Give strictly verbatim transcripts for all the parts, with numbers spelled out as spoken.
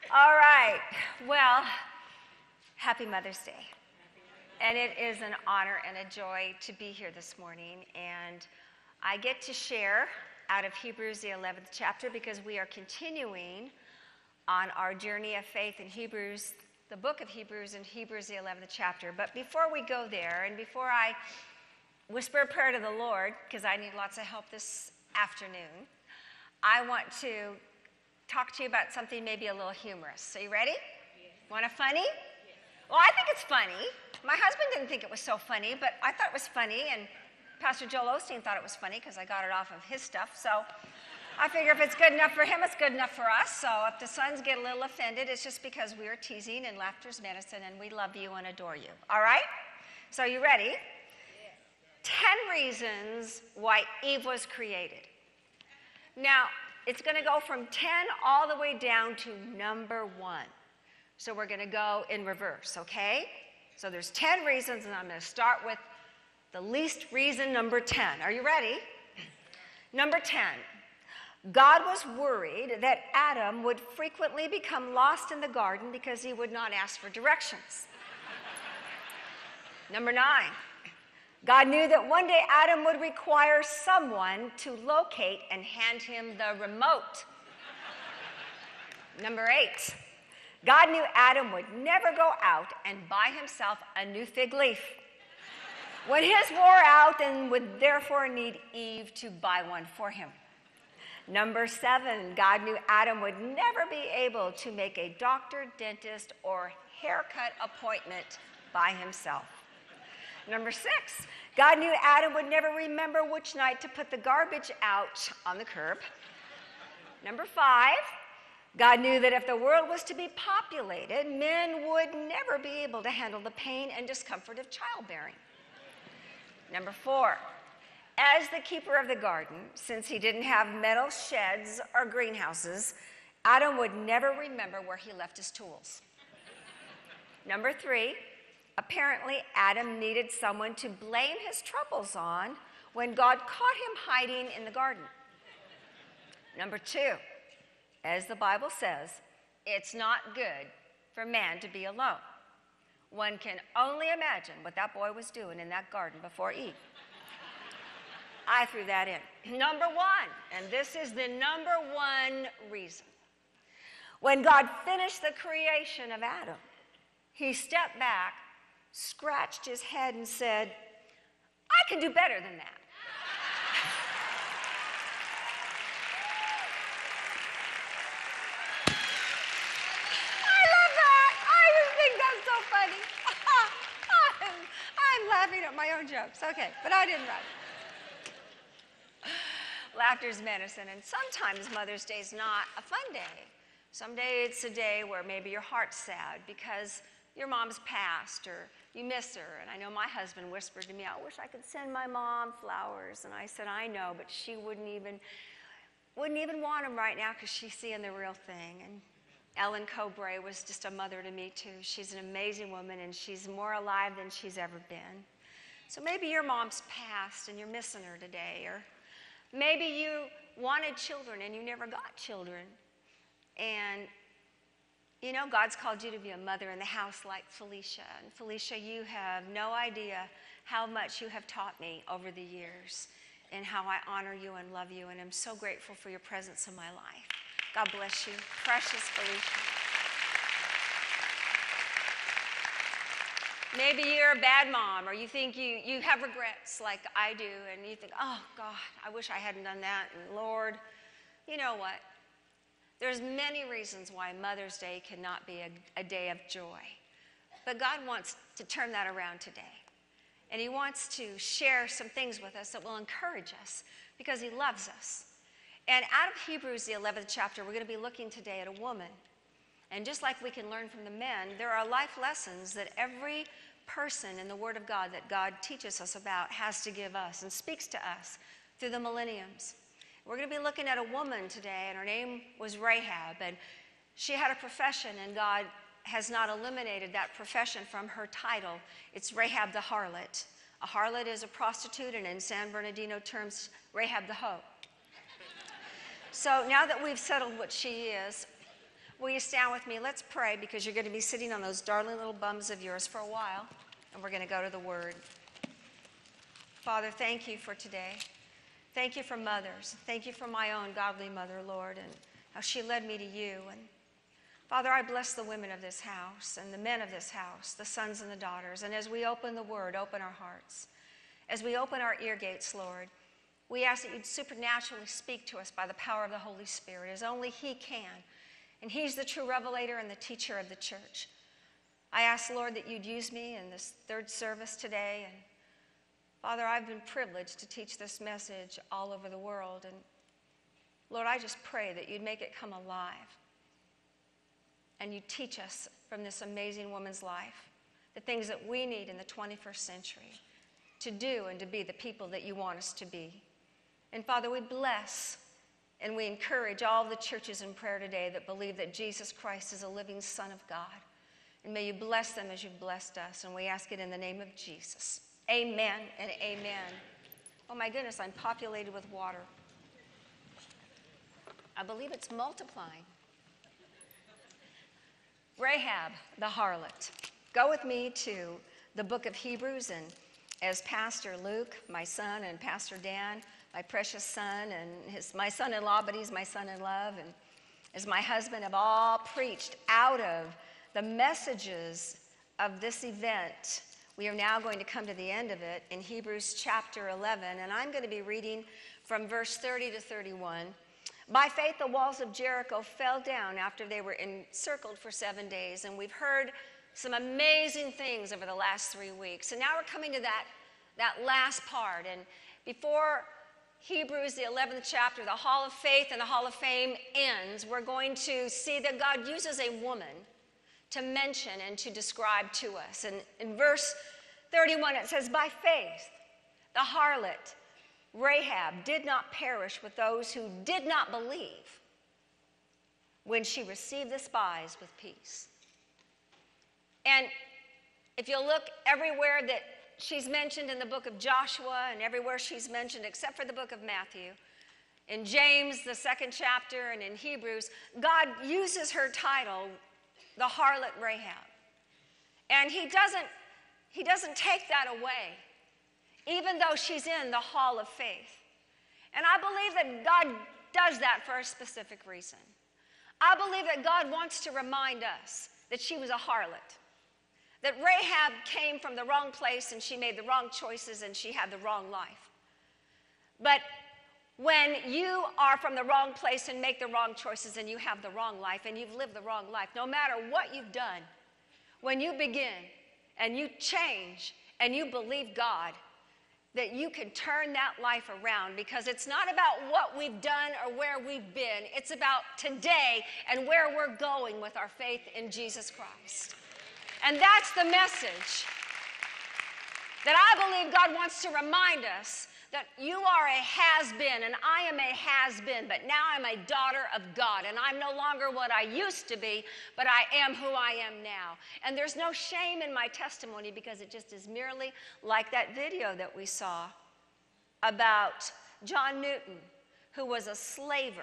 All right. Well, happy Mother's Day. And it is an honor and a joy to be here this morning. And I get to share out of Hebrews, the eleventh chapter, because we are continuing on our journey of faith in Hebrews, the book of Hebrews, and Hebrews, the eleventh chapter. But before we go there, and before I whisper a prayer to the Lord, because I need lots of help this afternoon, I want to talk to you about something maybe a little humorous. So you ready? Yes. Want a funny? Yes. Well, I think it's funny. My husband didn't think it was so funny, but I thought it was funny, and Pastor Joel Osteen thought it was funny because I got it off of his stuff. So I figure if it's good enough for him, it's good enough for us. So if the sons get a little offended, it's just because we are teasing, and laughter's medicine, and we love you and adore you. All right? So you ready? Yes. Ten reasons why Eve was created. Now, it's going to go from ten all the way down to number one. So we're going to go in reverse, okay? So there's ten reasons, and I'm going to start with the least reason, number ten. Are you ready? Number ten. God was worried that Adam would frequently become lost in the garden because he would not ask for directions. Number nine. God knew that one day Adam would require someone to locate and hand him the remote. Number eight, God knew Adam would never go out and buy himself a new fig leaf when his wore out, and would therefore need Eve to buy one for him. Number seven, God knew Adam would never be able to make a doctor, dentist, or haircut appointment by himself. Number six, God knew Adam would never remember which night to put the garbage out on the curb. Number five, God knew that if the world was to be populated, men would never be able to handle the pain and discomfort of childbearing. Number four, as the keeper of the garden, since he didn't have metal sheds or greenhouses, Adam would never remember where he left his tools. Number three, apparently, Adam needed someone to blame his troubles on when God caught him hiding in the garden. Number two, as the Bible says, it's not good for man to be alone. One can only imagine what that boy was doing in that garden before Eve. I threw that in. Number one, and this is the number one reason. When God finished the creation of Adam, he stepped back, scratched his head, and said, I can do better than that. I love that. I just think that's so funny. I'm, I'm laughing at my own jokes. Okay, but I didn't write it. Laughter's medicine, and sometimes Mother's Day is not a fun day. Some day it's a day where maybe your heart's sad because your mom's passed or you miss her. And I know my husband whispered to me, I wish I could send my mom flowers. And I said, I know, but she wouldn't even, wouldn't even want them right now because she's seeing the real thing. And Ellen Cobray was just a mother to me too. She's an amazing woman, and she's more alive than she's ever been. So maybe your mom's passed and you're missing her today. Or maybe you wanted children and you never got children. And you know, God's called you to be a mother in the house like Felicia. And Felicia, you have no idea how much you have taught me over the years and how I honor you and love you, and I'm so grateful for your presence in my life. God bless you. Precious Felicia. Maybe you're a bad mom, or you think you, you have regrets like I do, and you think, oh, God, I wish I hadn't done that, and Lord, you know what? There's many reasons why Mother's Day cannot be a, a day of joy. But God wants to turn that around today. And he wants to share some things with us that will encourage us because he loves us. And out of Hebrews, the eleventh chapter, we're going to be looking today at a woman. And just like we can learn from the men, there are life lessons that every person in the Word of God that God teaches us about has to give us and speaks to us through the millenniums. We're going to be looking at a woman today, and her name was Rahab, and she had a profession, and God has not eliminated that profession from her title. It's Rahab the harlot. A harlot is a prostitute, and in San Bernardino terms, Rahab the hoe. So now that we've settled what she is, Will you stand with me? Let's pray, because you're going to be sitting on those darling little bums of yours for a while, and we're going to go to the Word. Father, thank you for today. Thank you for mothers. Thank you for my own godly mother, Lord, and how she led me to you. And Father, I bless the women of this house and the men of this house, the sons and the daughters. And as we open the Word, open our hearts. As we open our ear gates, Lord, we ask that you'd supernaturally speak to us by the power of the Holy Spirit, as only He can. And He's the true revelator and the teacher of the church. I ask, Lord, that you'd use me in this third service today. And Father, I've been privileged to teach this message all over the world. And Lord, I just pray that you'd make it come alive. And you'd teach us from this amazing woman's life the things that we need in the twenty-first century to do and to be the people that you want us to be. And Father, we bless and we encourage all the churches in prayer today that believe that Jesus Christ is a living Son of God. And may you bless them as you've blessed us. And we ask it in the name of Jesus. Amen and amen. Oh my goodness, I'm populated with water. I believe it's multiplying. Rahab, the harlot. Go with me to the book of Hebrews, and as Pastor Luke, my son, and Pastor Dan, my precious son, and his, my son-in-law, but he's my son-in-love, and as my husband have all preached out of the messages of this event, we are now going to come to the end of it in Hebrews chapter eleven, and I'm going to be reading from verse thirty to thirty-one. By faith, the walls of Jericho fell down after they were encircled for seven days, and we've heard some amazing things over the last three weeks. And now we're coming to that, that last part, and before Hebrews, the eleventh chapter, the Hall of Faith and the Hall of Fame ends, we're going to see that God uses a woman to mention and to describe to us. And in verse thirty-one, it says, by faith, the harlot Rahab did not perish with those who did not believe when she received the spies with peace. And if you look everywhere that she's mentioned in the book of Joshua and everywhere she's mentioned except for the book of Matthew, in James, the second chapter, and in Hebrews, God uses her title, the harlot Rahab. And he doesn't, he doesn't take that away, even though she's in the hall of faith. And I believe that God does that for a specific reason. I believe that God wants to remind us that she was a harlot, that Rahab came from the wrong place and she made the wrong choices and she had the wrong life. But when you are from the wrong place and make the wrong choices and you have the wrong life and you've lived the wrong life, no matter what you've done, when you begin and you change and you believe God, that you can turn that life around, because it's not about what we've done or where we've been. It's about today and where we're going with our faith in Jesus Christ. And that's the message that I believe God wants to remind us, that you are a has-been and I am a has-been, but now I'm a daughter of God, and I'm no longer what I used to be, but I am who I am now. And there's no shame in my testimony, because it just is merely like that video that we saw about John Newton, who was a slaver,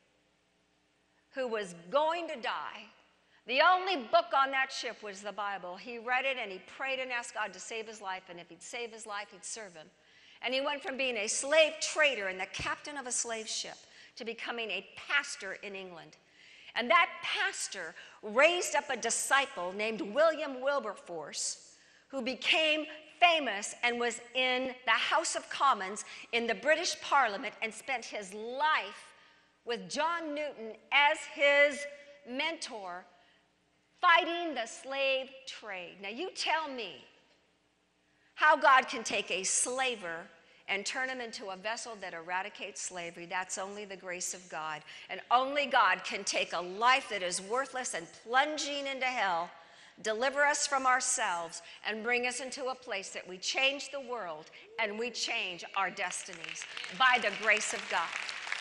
who was going to die. The only book on that ship was the Bible. He read it and he prayed and asked God to save his life, and if he'd save his life, he'd serve him. And he went from being a slave trader and the captain of a slave ship to becoming a pastor in England. And that pastor raised up a disciple named William Wilberforce, who became famous and was in the House of Commons in the British Parliament and spent his life with John Newton as his mentor, fighting the slave trade. Now you tell me how God can take a slaver and turn him into a vessel that eradicates slavery. That's only the grace of God. And only God can take a life that is worthless and plunging into hell, deliver us from ourselves, and bring us into a place that we change the world and we change our destinies by the grace of God.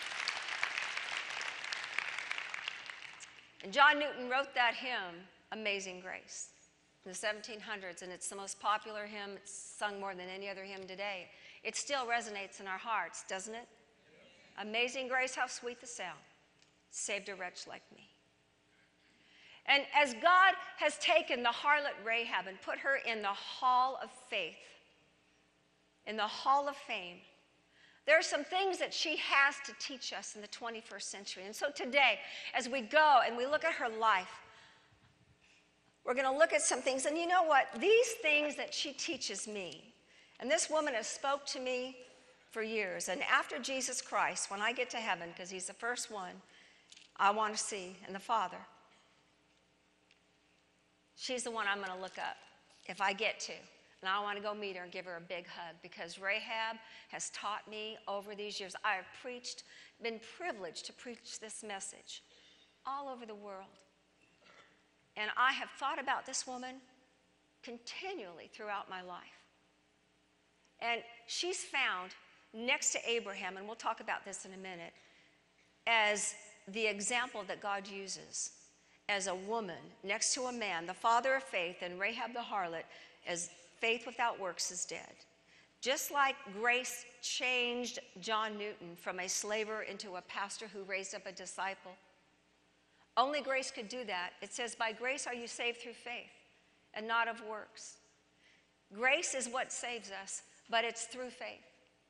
And John Newton wrote that hymn, Amazing Grace, in the seventeen hundreds, and it's the most popular hymn. It's sung more than any other hymn today. It still resonates in our hearts, doesn't it? Amazing grace, how sweet the sound, saved a wretch like me. And as God has taken the harlot Rahab and put her in the hall of faith, in the hall of fame, there are some things that she has to teach us in the twenty-first century. And so today, as we go and we look at her life, we're going to look at some things. And you know what? These things that she teaches me, and this woman has spoke to me for years. And after Jesus Christ, when I get to heaven, because he's the first one I want to see, and the Father, she's the one I'm going to look up if I get to. And I want to go meet her and give her a big hug, because Rahab has taught me over these years. I have preached, been privileged to preach this message all over the world. And I have thought about this woman continually throughout my life. And she's found next to Abraham, and we'll talk about this in a minute, as the example that God uses as a woman next to a man, the father of faith, and Rahab the harlot, as faith without works is dead. Just like grace changed John Newton from a slaver into a pastor who raised up a disciple, only grace could do that. It says, by grace are you saved through faith, and not of works. Grace is what saves us, but it's through faith.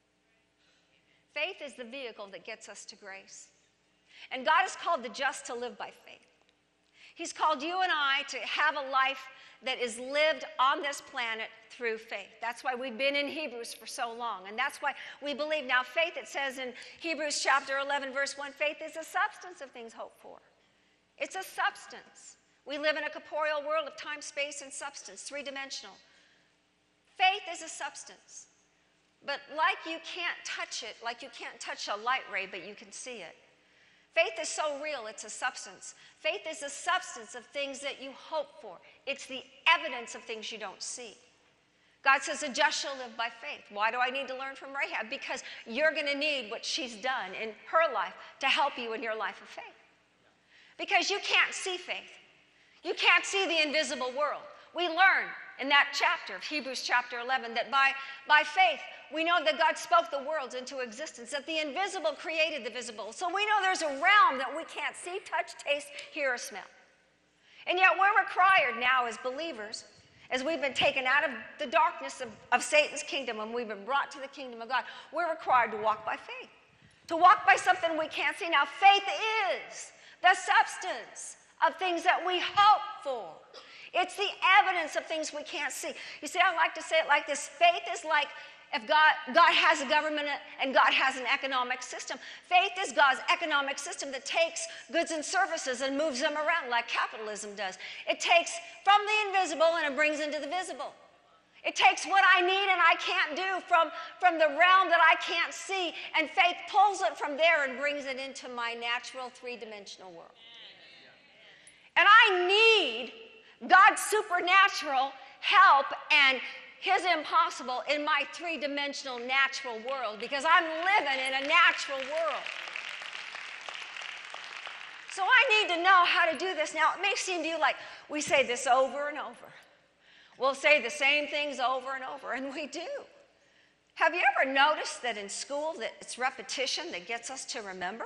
Faith is the vehicle that gets us to grace. And God has called the just to live by faith. He's called you and I to have a life that is lived on this planet through faith. That's why we've been in Hebrews for so long. And that's why we believe. Now, faith, it says in Hebrews chapter eleven, verse one, faith is a substance of things hoped for. It's a substance. We live in a corporeal world of time, space, and substance, three-dimensional. Faith is a substance. But like you can't touch it, like you can't touch a light ray, but you can see it. Faith is so real, it's a substance. Faith is a substance of things that you hope for. It's the evidence of things you don't see. God says, the just shall live by faith. Why do I need to learn from Rahab? Because you're going to need what she's done in her life to help you in your life of faith. Because you can't see faith. You can't see the invisible world. We learn in that chapter of Hebrews chapter eleven that by, by faith, we know that God spoke the worlds into existence, that the invisible created the visible. So we know there's a realm that we can't see, touch, taste, hear, or smell. And yet we're required now as believers, as we've been taken out of the darkness of, of Satan's kingdom and we've been brought to the kingdom of God, we're required to walk by faith, to walk by something we can't see. Now, faith is the substance of things that we hope for. It's the evidence of things we can't see. You see, I like to say it like this. Faith is like if God, God has a government and God has an economic system. Faith is God's economic system that takes goods and services and moves them around like capitalism does. It takes from the invisible and it brings into the visible. It takes what I need and I can't do from, from the realm that I can't see, and faith pulls it from there and brings it into my natural three-dimensional world. And I need God's supernatural help and his impossible in my three-dimensional natural world, because I'm living in a natural world. So I need to know how to do this. Now, it may seem to you like we say this over and over. We'll say the same things over and over, and we do. Have you ever noticed that in school that it's repetition that gets us to remember?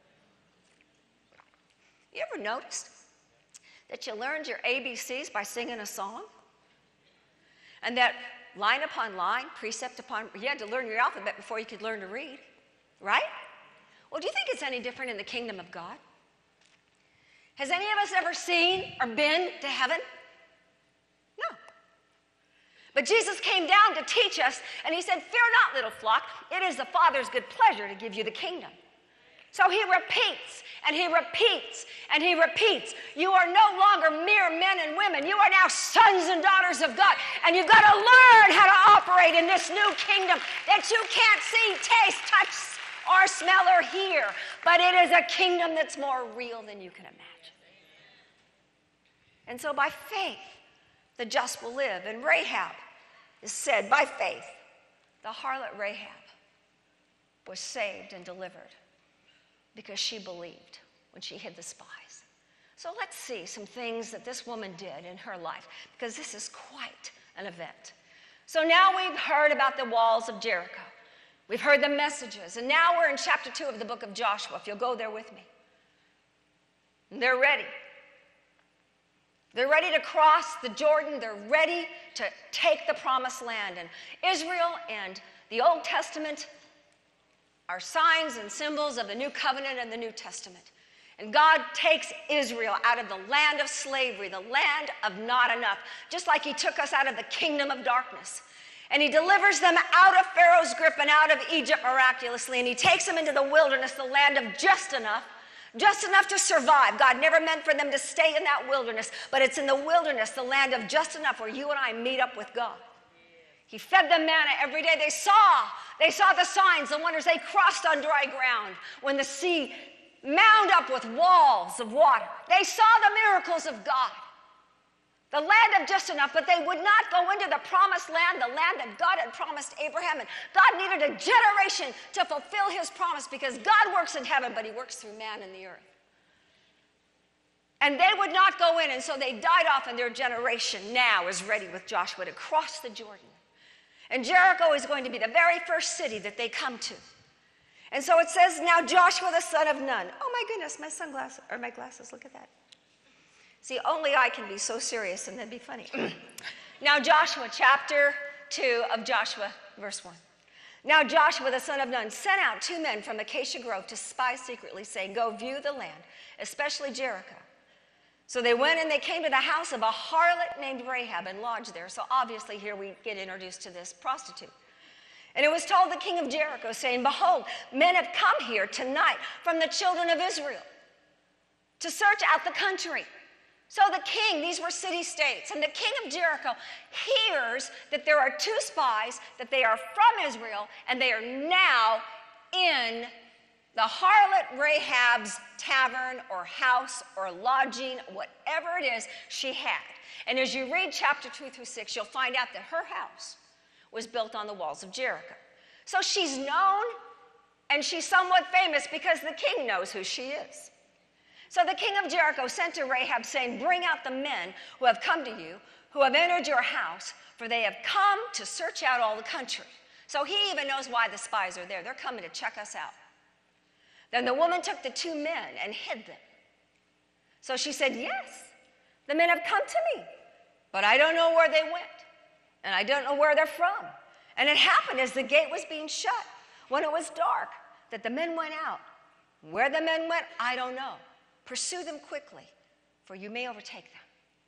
You ever noticed that you learned your A B Cs by singing a song? And that line upon line, precept upon, you had to learn your alphabet before you could learn to read, right? Well, do you think it's any different in the kingdom of God? Has any of us ever seen or been to heaven? No. But Jesus came down to teach us, and he said, fear not, little flock, it is the Father's good pleasure to give you the kingdom. So he repeats, and he repeats, and he repeats. You are no longer mere men and women. You are now sons and daughters of God. And you've got to learn how to operate in this new kingdom that you can't see, taste, touch, or smell or hear. But it is a kingdom that's more real than you can imagine. And so by faith, the just will live. And Rahab is said, by faith, the harlot Rahab was saved and delivered, because she believed when she hid the spies. So let's see some things that this woman did in her life, because this is quite an event. So now we've heard about the walls of Jericho. We've heard the messages, and now we're in chapter two of the book of Joshua, if you'll go there with me. And they're ready. They're ready to cross the Jordan. They're ready to take the promised land. And Israel and the Old Testament are signs and symbols of the New Covenant and the New Testament. And God takes Israel out of the land of slavery, the land of not enough, just like he took us out of the kingdom of darkness. And he delivers them out of Pharaoh's grip and out of Egypt miraculously. And he takes them into the wilderness, the land of just enough, just enough to survive. God never meant for them to stay in that wilderness, but it's in the wilderness, the land of just enough, where you and I meet up with God. He fed them manna every day. They saw, they saw the signs, the wonders. They crossed on dry ground when the sea mound up with walls of water. They saw the miracles of God, the land of just enough, but they would not go into the promised land, the land that God had promised Abraham. And God needed a generation to fulfill his promise, because God works in heaven, but he works through man in the earth. And they would not go in, and so they died off, and their generation now is ready with Joshua to cross the Jordan. And Jericho is going to be the very first city that they come to. And so it says, now Joshua the son of Nun. Oh my goodness, my sunglasses, or my glasses, look at that. See, only I can be so serious and then be funny. Now Joshua, chapter two of Joshua, verse one. Now Joshua the son of Nun sent out two men from Acacia Grove to spy secretly, saying, go view the land, especially Jericho. So they went and they came to the house of a harlot named Rahab and lodged there. So obviously here we get introduced to this prostitute. And it was told the king of Jericho, saying, behold, men have come here tonight from the children of Israel to search out the country. So the king, these were city-states, and the king of Jericho hears that there are two spies, that they are from Israel, and they are now in the harlot Rahab's tavern or house or lodging, whatever it is she had. And as you read chapter two through six, you'll find out that her house was built on the walls of Jericho. So she's known, and she's somewhat famous because the king knows who she is. So the king of Jericho sent to Rahab, saying, bring out the men who have come to you, who have entered your house, for they have come to search out all the country. So he even knows why the spies are there. They're coming to check us out. Then the woman took the two men and hid them. So she said, yes, the men have come to me, but I don't know where they went, and I don't know where they're from. And it happened as the gate was being shut, when it was dark, that the men went out. Where the men went, I don't know. Pursue them quickly, for you may overtake them.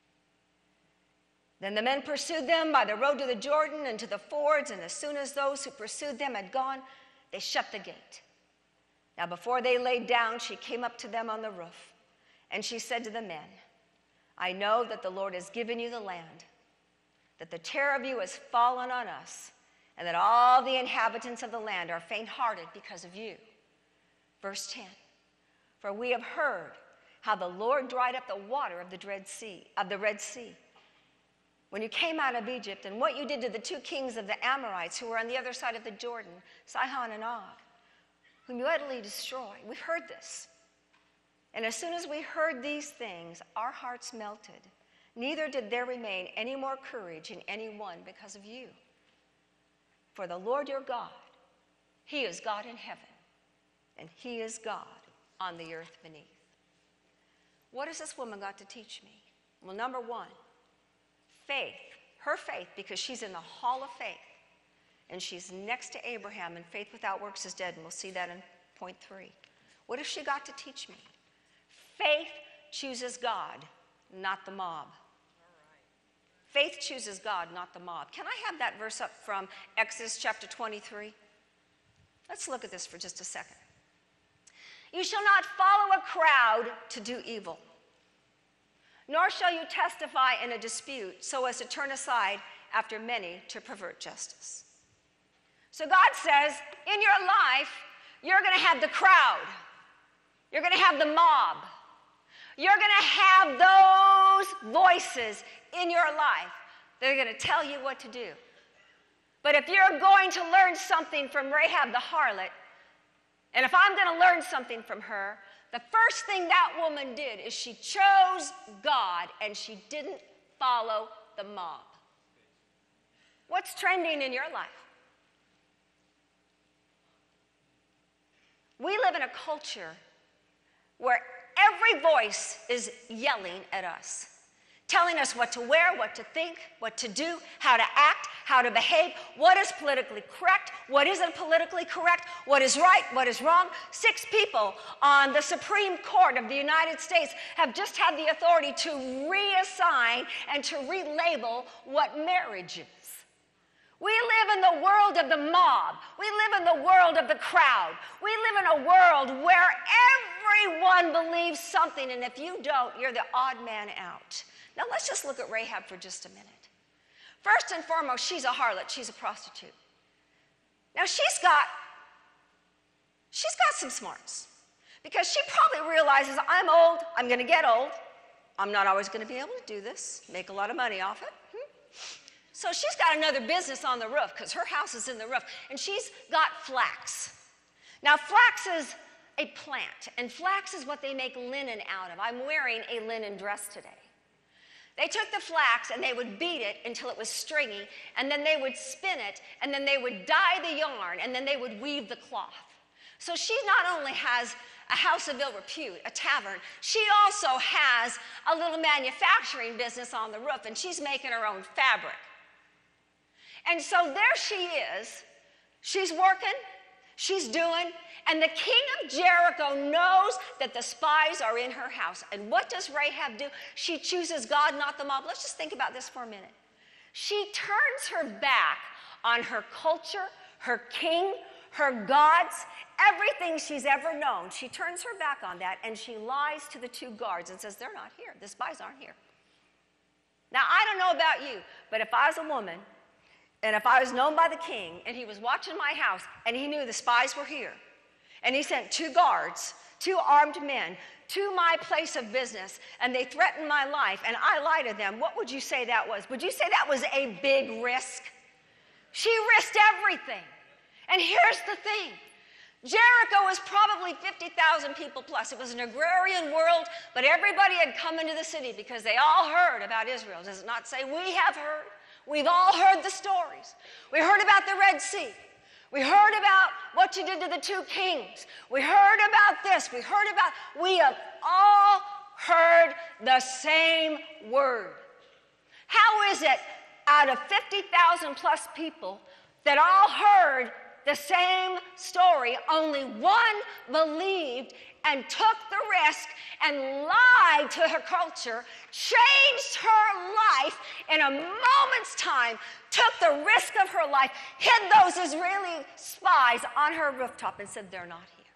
Then the men pursued them by the road to the Jordan and to the fords, and as soon as those who pursued them had gone, they shut the gate. Now before they laid down, she came up to them on the roof, and she said to the men, I know that the Lord has given you the land, that the terror of you has fallen on us, and that all the inhabitants of the land are faint-hearted because of you. Verse ten, for we have heard how the Lord dried up the water of the Red Sea, of the Red Sea, when you came out of Egypt, and what you did to the two kings of the Amorites who were on the other side of the Jordan, Sihon and Og, whom you utterly destroyed. We heard this. And as soon as we heard these things, our hearts melted. Neither did there remain any more courage in any one because of you. For the Lord your God, he is God in heaven, and he is God on the earth beneath. What has this woman got to teach me? Well, number one, faith. Her faith, because she's in the hall of faith, and she's next to Abraham, and faith without works is dead, and we'll see that in point three. What has she got to teach me? Faith chooses God, not the mob. Faith chooses God, not the mob. Can I have that verse up from Exodus chapter twenty-three? Let's look at this for just a second. You shall not follow a crowd to do evil, nor shall you testify in a dispute so as to turn aside after many to pervert justice. So God says, in your life, you're going to have the crowd. You're going to have the mob. You're going to have those voices in your life that are going to tell you what to do. But if you're going to learn something from Rahab the harlot, and if I'm going to learn something from her, the first thing that woman did is she chose God and she didn't follow the mob. What's trending in your life? We live in a culture where every voice is yelling at us, telling us what to wear, what to think, what to do, how to act, how to behave, what is politically correct, what isn't politically correct, what is right, what is wrong. Six people on the Supreme Court of the United States have just had the authority to reassign and to relabel what marriage is. We live in the world of the mob. We live in the world of the crowd. We live in a world where everyone believes something, and if you don't, you're the odd man out. Now let's just look at Rahab for just a minute. First and foremost, she's a harlot. She's a prostitute. Now she's got, she's got some smarts, because she probably realizes, I'm old, I'm going to get old. I'm not always going to be able to do this, make a lot of money off it. So she's got another business on the roof, because her house is in the roof, and she's got flax. Now flax is a plant, and flax is what they make linen out of. I'm wearing a linen dress today. They took the flax and they would beat it until it was stringy, and then they would spin it, and then they would dye the yarn, and then they would weave the cloth. So she not only has a house of ill repute, a tavern, she also has a little manufacturing business on the roof, and she's making her own fabric. And so there she is. She's working, she's doing, and the king of Jericho knows that the spies are in her house. And what does Rahab do? She chooses God, not the mob. Let's just think about this for a minute. She turns her back on her culture, her king, her gods, everything she's ever known. She turns her back on that, and she lies to the two guards and says, they're not here. The spies aren't here. Now, I don't know about you, but if I was a woman, and if I was known by the king, and he was watching my house, and he knew the spies were here, and he sent two guards, two armed men, to my place of business, and they threatened my life, and I lied to them, what would you say that was? Would you say that was a big risk? She risked everything. And here's the thing. Jericho was probably fifty thousand people plus. It was an agrarian world, but everybody had come into the city because they all heard about Israel. Does it not say we have heard? We've all heard the stories. We heard about the Red Sea. We heard about what you did to the two kings. We heard about this. We heard about, we have all heard the same word. How is it out of fifty thousand plus people that all heard the same story, only one believed and took the risk and lied to her culture, changed her life in a moment's time, took the risk of her life, hid those Israeli spies on her rooftop and said, they're not here.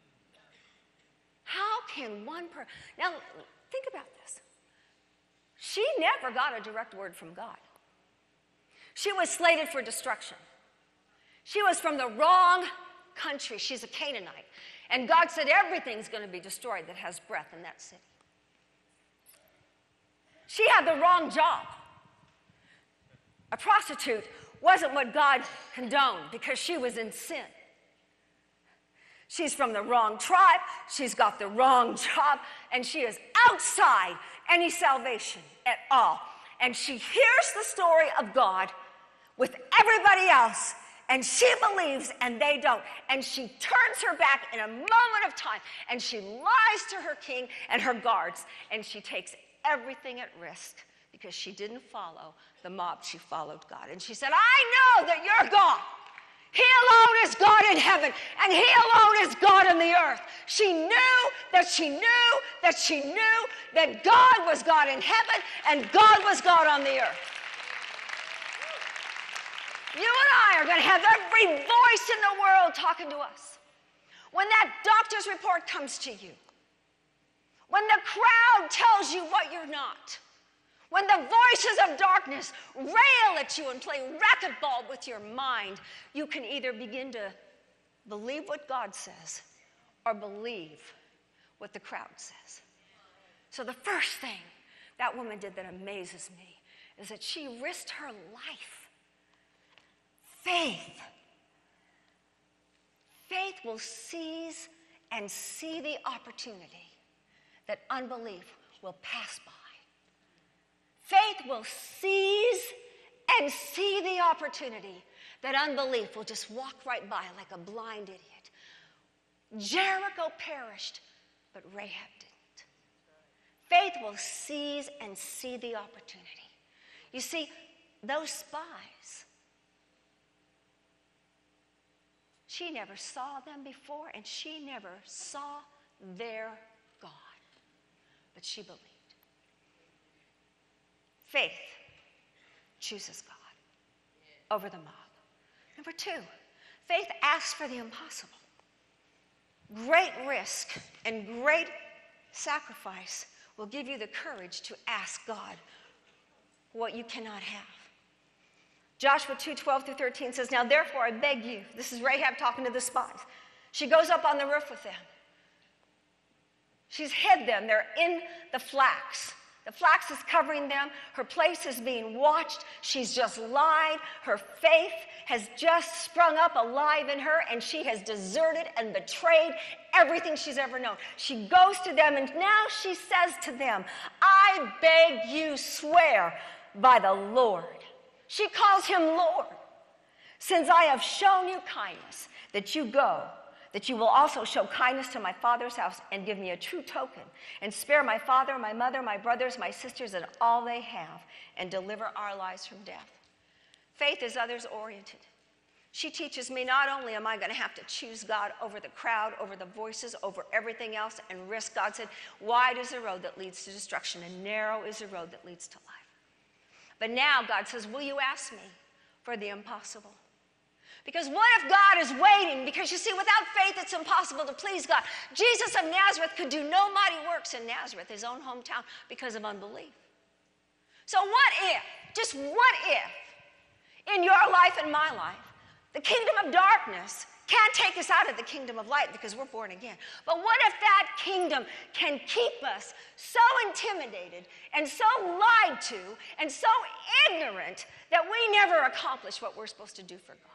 How can one person, now think about this. She never got a direct word from God. She was slated for destruction. She was from the wrong country. She's a Canaanite. And God said everything's going to be destroyed that has breath in that city. She had the wrong job. A prostitute wasn't what God condoned because she was in sin. She's from the wrong tribe. She's got the wrong job. And she is outside any salvation at all. And she hears the story of God with everybody else, and she believes and they don't. And she turns her back in a moment of time, and she lies to her king and her guards, and she takes everything at risk because she didn't follow the mob, she followed God. And she said, I know that you're God. He alone is God in heaven, and he alone is God on the earth. She knew that she knew that she knew that God was God in heaven and God was God on the earth. You and I are going to have every voice in the world talking to us. When that doctor's report comes to you, when the crowd tells you what you're not, when the voices of darkness rail at you and play racquetball with your mind, you can either begin to believe what God says or believe what the crowd says. So the first thing that woman did that amazes me is that she risked her life. Faith. Faith will seize and see the opportunity that unbelief will pass by. Faith will seize and see the opportunity that unbelief will just walk right by like a blind idiot. Jericho perished, but Rahab didn't. Faith will seize and see the opportunity. You see, those spies, she never saw them before, and she never saw their God. But she believed. Faith chooses God over the mob. Number two, faith asks for the impossible. Great risk and great sacrifice will give you the courage to ask God what you cannot have. Joshua two, twelve through thirteen says, now therefore I beg you, this is Rahab talking to the spies. She goes up on the roof with them. She's hid them. They're in the flax. The flax is covering them. Her place is being watched. She's just lied. Her faith has just sprung up alive in her, and she has deserted and betrayed everything she's ever known. She goes to them, and now she says to them, I beg you, swear by the Lord. She calls him Lord. Since I have shown you kindness, that you go, that you will also show kindness to my father's house and give me a true token, and spare my father, my mother, my brothers, my sisters, and all they have, and deliver our lives from death. Faith is others-oriented. She teaches me not only am I going to have to choose God over the crowd, over the voices, over everything else, and risk. God said, wide is the road that leads to destruction, and narrow is the road that leads to life. But now God says, will you ask me for the impossible? Because what if God is waiting? Because you see, without faith, it's impossible to please God. Jesus of Nazareth could do no mighty works in Nazareth, his own hometown, because of unbelief. So what if, just what if, in your life and my life, the kingdom of darkness can't take us out of the kingdom of light because we're born again. But what if that kingdom can keep us so intimidated and so lied to and so ignorant that we never accomplish what we're supposed to do for God?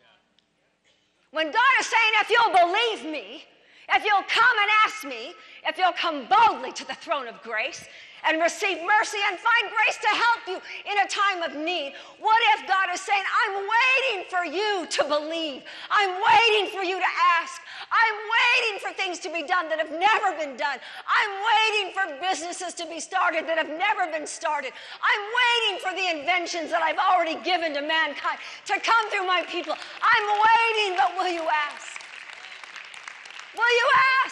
When God is saying, if you'll believe me, if you'll come and ask me, if you'll come boldly to the throne of grace and receive mercy and find grace to help you in a time of need, what if God is saying, I'm waiting for you to believe. I'm waiting for you to ask. I'm waiting for things to be done that have never been done. I'm waiting for businesses to be started that have never been started. I'm waiting for the inventions that I've already given to mankind to come through my people. I'm waiting, but will you ask? Will you ask?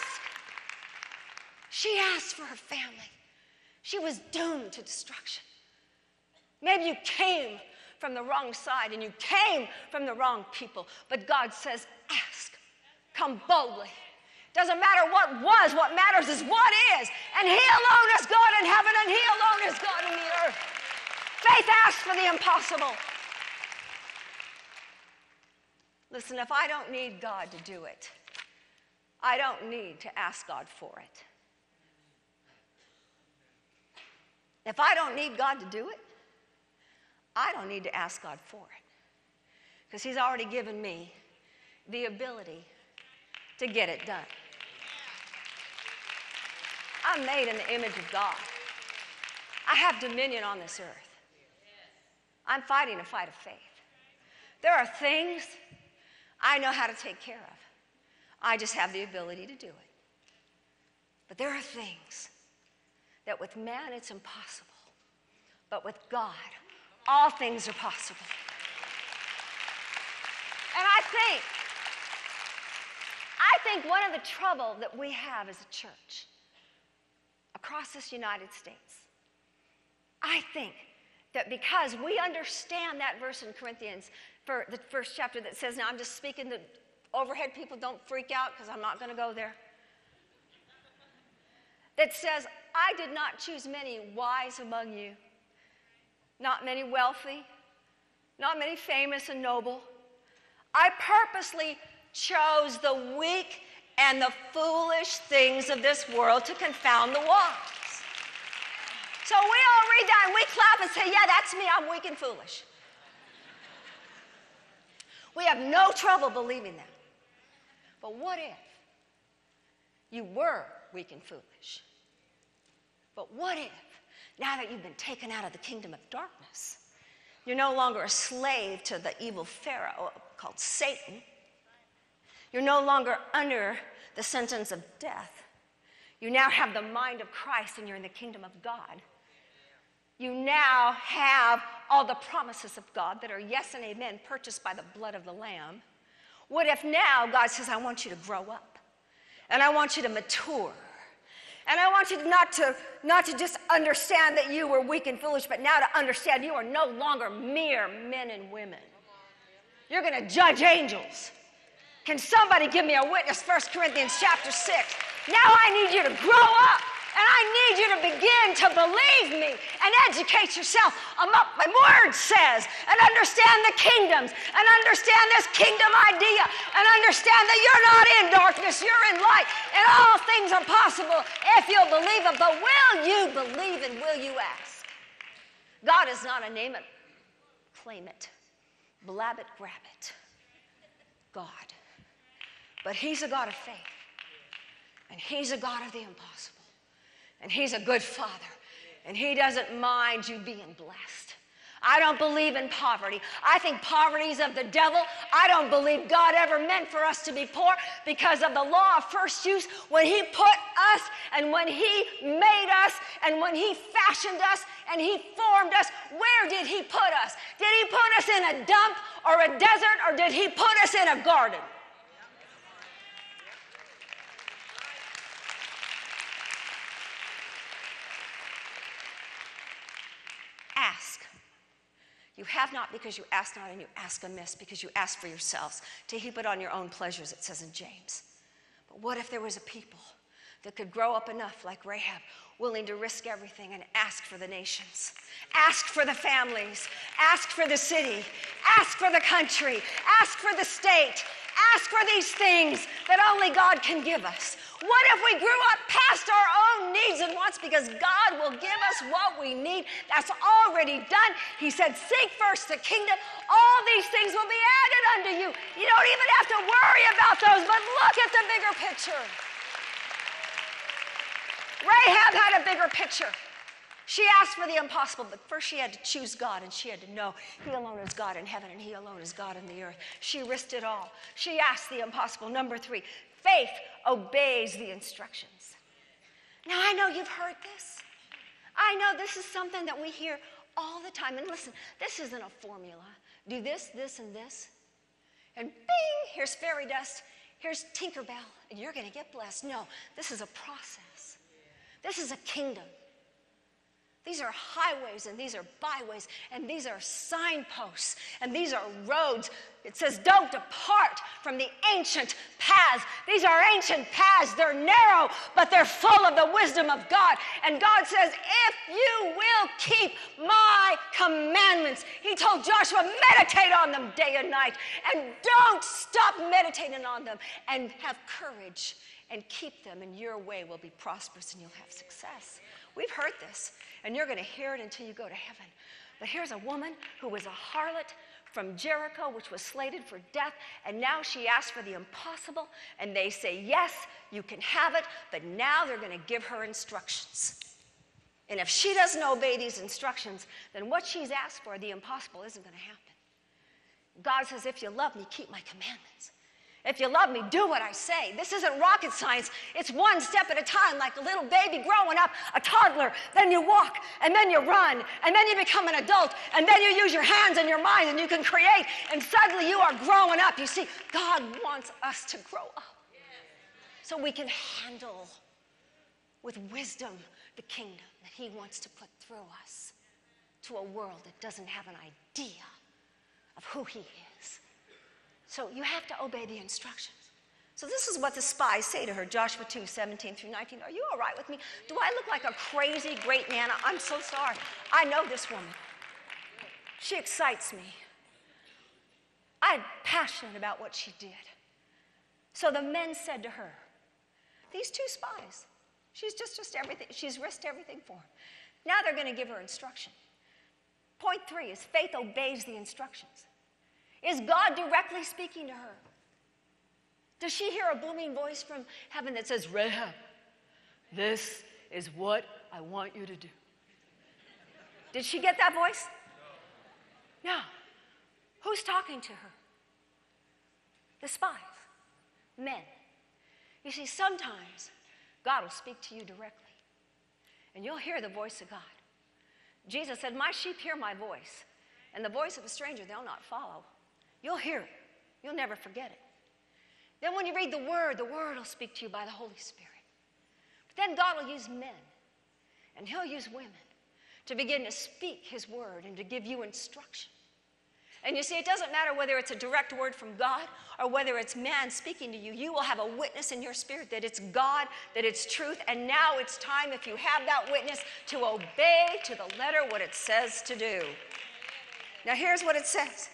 She asked for her family. She was doomed to destruction. Maybe you came from the wrong side and you came from the wrong people, but God says, ask. Come boldly. Doesn't matter what was, what matters is what is. And he alone is God in heaven, and he alone is God in the earth. Faith asks for the impossible. Listen, if I don't need God to do it, I don't need to ask God for it. If I don't need God to do it, I don't need to ask God for it. Because he's already given me the ability to get it done. I'm made in the image of God. I have dominion on this earth. I'm fighting a fight of faith. There are things I know how to take care of. I just have the ability to do it. But there are things that with man it's impossible, but with God, all things are possible. And I think, I think one of the trouble that we have as a church across this United States, I think that because we understand that verse in Corinthians, for the first chapter that says, now I'm just speaking to overhead people, don't freak out because I'm not going to go there. That says, I did not choose many wise among you, not many wealthy, not many famous and noble. I purposely chose the weak and the foolish things of this world to confound the wise. So we all read that and we clap and say, yeah, that's me, I'm weak and foolish. We have no trouble believing that. But what if you were weak and foolish? But what if, now that you've been taken out of the kingdom of darkness, you're no longer a slave to the evil Pharaoh called Satan. You're no longer under the sentence of death. You now have the mind of Christ and you're in the kingdom of God. You now have all the promises of God that are yes and amen, purchased by the blood of the Lamb. What if now God says, I want you to grow up and I want you to mature and I want you not to, not to just understand that you were weak and foolish, but now to understand you are no longer mere men and women. You're going to judge angels. Can somebody give me a witness? First Corinthians chapter six. Now I need you to grow up, and I need you to begin to believe me and educate yourself on what my word says, and understand the kingdoms, and understand this kingdom idea, and understand that you're not in darkness, you're in light, and all things are possible if you'll believe it. But will you believe and will you ask? God is not a name it, claim it, blab it, grab it God. But he's a God of faith. And he's a God of the impossible. And he's a good father. And he doesn't mind you being blessed. I don't believe in poverty. I think poverty is of the devil. I don't believe God ever meant for us to be poor because of the law of first use. When he put us and when he made us and when he fashioned us and he formed us, where did he put us? Did he put us in a dump or a desert, or did he put us in a garden? Ask. You have not because you ask not, and you ask amiss because you ask for yourselves to heap it on your own pleasures, it says in James. But what if there was a people that could grow up enough like Rahab, willing to risk everything and ask for the nations, ask for the families, ask for the city, ask for the country, ask for the state, ask for these things that only God can give us? What if we grew up past our own needs and wants, because God will give us what we need? That's already done. He said, seek first the kingdom. All these things will be added unto you. You don't even have to worry about those, but look at the bigger picture. Rahab had a bigger picture. She asked for the impossible, but first she had to choose God, and she had to know he alone is God in heaven and he alone is God in the earth. She risked it all. She asked the impossible. Number three, faith obeys the instructions. Now, I know you've heard this. I know this is something that we hear all the time. And listen, this isn't a formula. Do this, this, and this. And bing, here's fairy dust. Here's Tinkerbell, and you're going to get blessed. No, this is a process. This is a kingdom. These are highways, and these are byways, and these are signposts, and these are roads. It says, don't depart from the ancient paths. These are ancient paths. They're narrow, but they're full of the wisdom of God. And God says, if you will keep my commandments, he told Joshua, meditate on them day and night, and don't stop meditating on them, and have courage and keep them, and your way will be prosperous, and you'll have success. We've heard this, and you're going to hear it until you go to heaven. But here's a woman who was a harlot from Jericho, which was slated for death, and now she asked for the impossible, and they say, yes, you can have it, but now they're going to give her instructions. And if she doesn't obey these instructions, then what she's asked for, the impossible, isn't going to happen. God says, if you love me, keep my commandments. If you love me, do what I say. This isn't rocket science. It's one step at a time, like a little baby growing up, a toddler. Then you walk, and then you run, and then you become an adult, and then you use your hands and your mind, and you can create, and suddenly you are growing up. You see, God wants us to grow up so we can handle with wisdom the kingdom that he wants to put through us to a world that doesn't have an idea of who he is. So you have to obey the instructions. So this is what the spies say to her, Joshua two, seventeen through nineteen. Are you all right with me? Do I look like a crazy great nana? I'm so sorry. I know this woman. She excites me. I'm passionate about what she did. So the men said to her, these two spies, she's just, just everything, she's risked everything for them. Now they're going to give her instruction. Point three is faith obeys the instructions. Is God directly speaking to her? Does she hear a booming voice from heaven that says, Rahab, this is what I want you to do? Did she get that voice? No. No. Who's talking to her? The spies. Men. You see, sometimes God will speak to you directly. And you'll hear the voice of God. Jesus said, my sheep hear my voice, and the voice of a stranger they'll not follow. You'll hear it. You'll never forget it. Then when you read the Word, the Word will speak to you by the Holy Spirit. But then God will use men, and He'll use women to begin to speak His Word and to give you instruction. And you see, it doesn't matter whether it's a direct word from God or whether it's man speaking to you. You will have a witness in your spirit that it's God, that it's truth, and now it's time, if you have that witness, to obey to the letter what it says to do. Now here's what it says.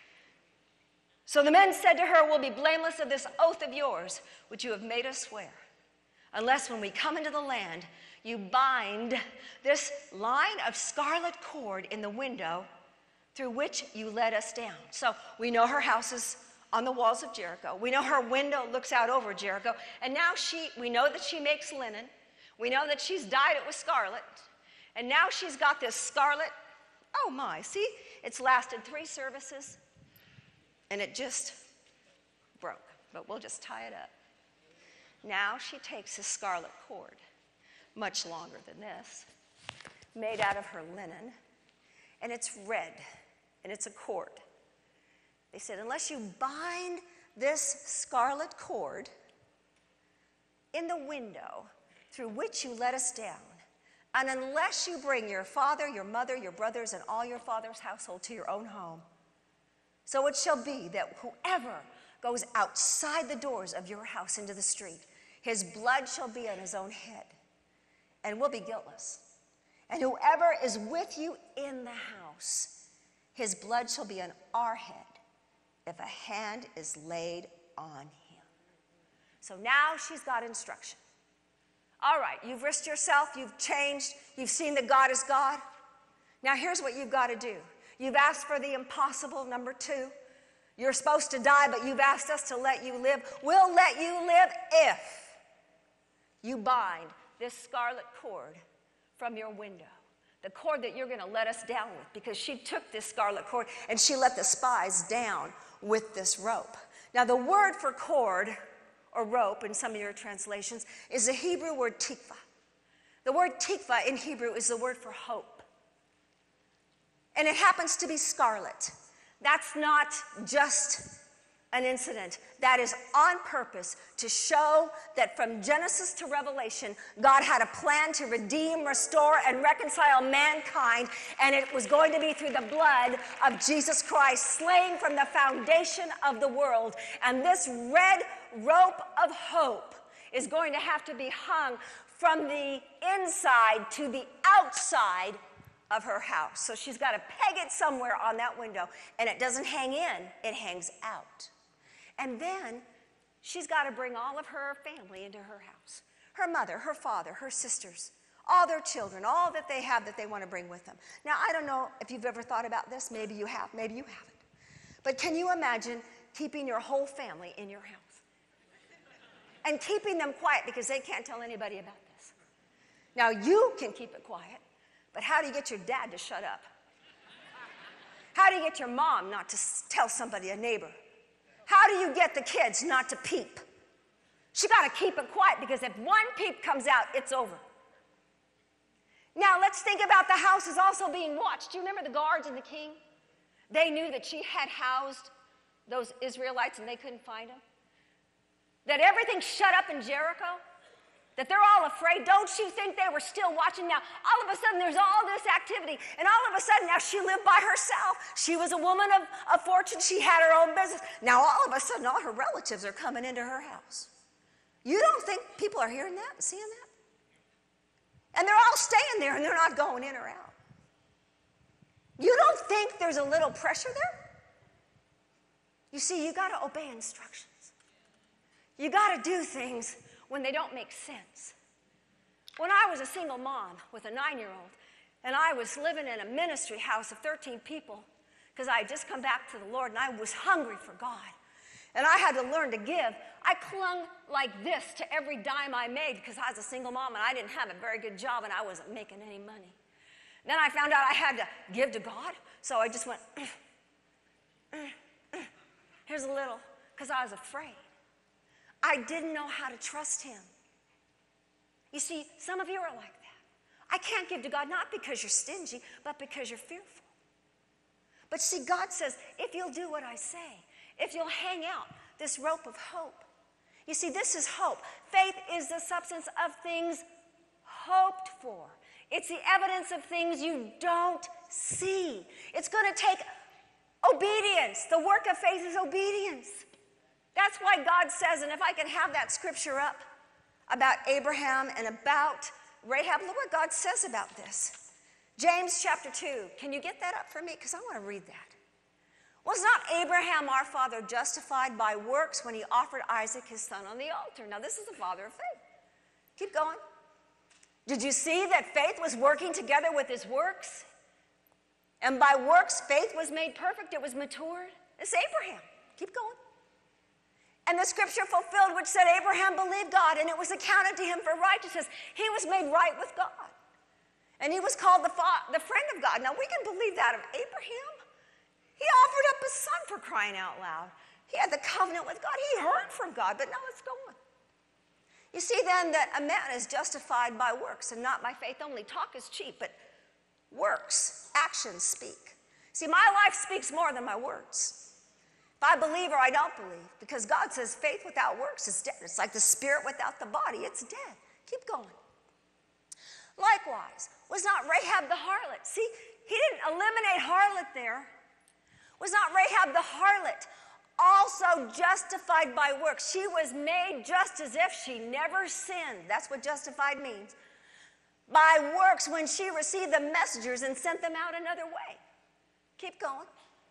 So the men said to her, we'll be blameless of this oath of yours, which you have made us swear, unless when we come into the land, you bind this line of scarlet cord in the window through which you let us down. So we know her house is on the walls of Jericho. We know her window looks out over Jericho. And now she, we know that she makes linen. We know that she's dyed it with scarlet. And now she's got this scarlet. Oh my, see? It's lasted three services. And it just broke. But we'll just tie it up. Now she takes this scarlet cord, much longer than this, made out of her linen. And it's red. And it's a cord. They said, unless you bind this scarlet cord in the window through which you let us down, and unless you bring your father, your mother, your brothers, and all your father's household to your own home, so it shall be that whoever goes outside the doors of your house into the street, his blood shall be on his own head, and will be guiltless. And whoever is with you in the house, his blood shall be on our head if a hand is laid on him. So now she's got instruction. All right, you've risked yourself, you've changed, you've seen that God is God. Now here's what you've got to do. You've asked for the impossible, number two. You're supposed to die, but you've asked us to let you live. We'll let you live if you bind this scarlet cord from your window. The cord that you're going to let us down with, because she took this scarlet cord and she let the spies down with this rope. Now the word for cord or rope in some of your translations is the Hebrew word tikva. The word tikva in Hebrew is the word for hope. And it happens to be scarlet. That's not just an incident. That is on purpose to show that from Genesis to Revelation, God had a plan to redeem, restore, and reconcile mankind, and it was going to be through the blood of Jesus Christ, slain from the foundation of the world. And this red rope of hope is going to have to be hung from the inside to the outside of her house. So she's got to peg it somewhere on that window, and it doesn't hang in, it hangs out. And then she's got to bring all of her family into her house. Her mother, her father, her sisters, all their children, all that they have that they want to bring with them. Now, I don't know if you've ever thought about this. Maybe you have, maybe you haven't. But can you imagine keeping your whole family in your house? And keeping them quiet because they can't tell anybody about this. Now, you can keep it quiet, but how do you get your dad to shut up? How do you get your mom not to tell somebody, a neighbor? How do you get the kids not to peep? She got to keep it quiet because if one peep comes out, it's over. Now let's think about the house is also being watched. Do you remember the guards and the king? They knew that she had housed those Israelites and they couldn't find them. That everything shut up in Jericho. That they're all afraid. Don't you think they were still watching? Now, all of a sudden, there's all this activity. And all of a sudden, now she lived by herself. She was a woman of, of fortune. She had her own business. Now, all of a sudden, all her relatives are coming into her house. You don't think people are hearing that and seeing that? And they're all staying there, and they're not going in or out. You don't think there's a little pressure there? You see, you got to obey instructions. You got to do things when they don't make sense. When I was a single mom with a nine-year-old, and I was living in a ministry house of thirteen people, because I had just come back to the Lord, and I was hungry for God, and I had to learn to give, I clung like this to every dime I made, because I was a single mom, and I didn't have a very good job, and I wasn't making any money. Then I found out I had to give to God, so I just went, mm, mm, mm. Here's a little, because I was afraid. I didn't know how to trust him. You see, some of you are like that. I can't give to God not because you're stingy, but because you're fearful. But see, God says, if you'll do what I say, if you'll hang out this rope of hope. You see, this is hope. Faith is the substance of things hoped for. It's the evidence of things you don't see. It's going to take obedience. The work of faith is obedience. That's why God says, and if I can have that scripture up about Abraham and about Rahab, look what God says about this. James chapter two. Can you get that up for me? Because I want to read that. Was not Abraham our father justified by works when he offered Isaac his son on the altar? Now this is the father of faith. Keep going. Did you see that faith was working together with his works? And by works, faith was made perfect. It was matured. It's Abraham. Keep going. And the scripture fulfilled which said Abraham believed God and it was accounted to him for righteousness. He was made right with God. And he was called the, fa- the friend of God. Now we can believe that of Abraham. He offered up his son for crying out loud. He had the covenant with God. He heard from God, but now let's go on. You see then that a man is justified by works and not by faith only. Talk is cheap, but works, actions speak. See, my life speaks more than my words. If I believe or I don't believe, because God says faith without works is dead. It's like the spirit without the body. It's dead. Keep going. Likewise, was not Rahab the harlot? See, he didn't eliminate harlot there. Was not Rahab the harlot also justified by works? She was made just as if she never sinned. That's what justified means. By works when she received the messengers and sent them out another way. Keep going.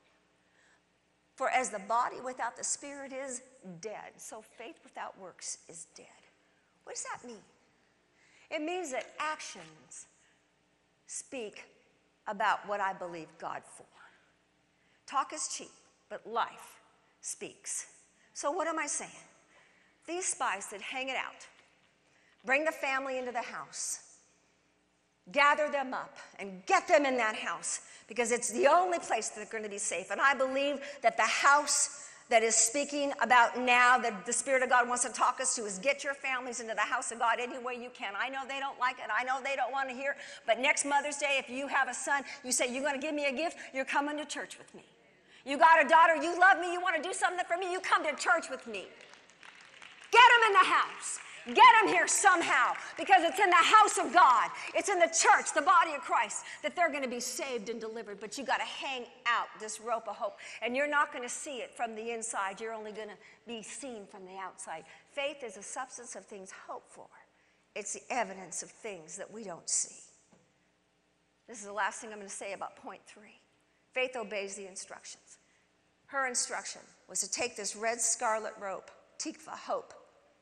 For as the body without the spirit is dead, so faith without works is dead. What does that mean? It means that actions speak about what I believe God for. Talk is cheap, but life speaks. So what am I saying? These spies said, hang it out. Bring the family into the house. Gather them up and get them in that house because it's the only place that they're going to be safe. And I believe that the house that is speaking about now that the Spirit of God wants to talk us to is get your families into the house of God any way you can. I know they don't like it. I know they don't want to hear it. But next Mother's Day, if you have a son, you say, you're going to give me a gift, you're coming to church with me. You got a daughter, you love me, you want to do something for me, you come to church with me. Get them in the house. Get them here somehow because it's in the house of God. It's in the church, the body of Christ, that they're going to be saved and delivered. But you got to hang out this rope of hope. And you're not going to see it from the inside. You're only going to be seen from the outside. Faith is a substance of things hoped for. It's the evidence of things that we don't see. This is the last thing I'm going to say about point three. Faith obeys the instructions. Her instruction was to take this red scarlet rope, tikva, hope,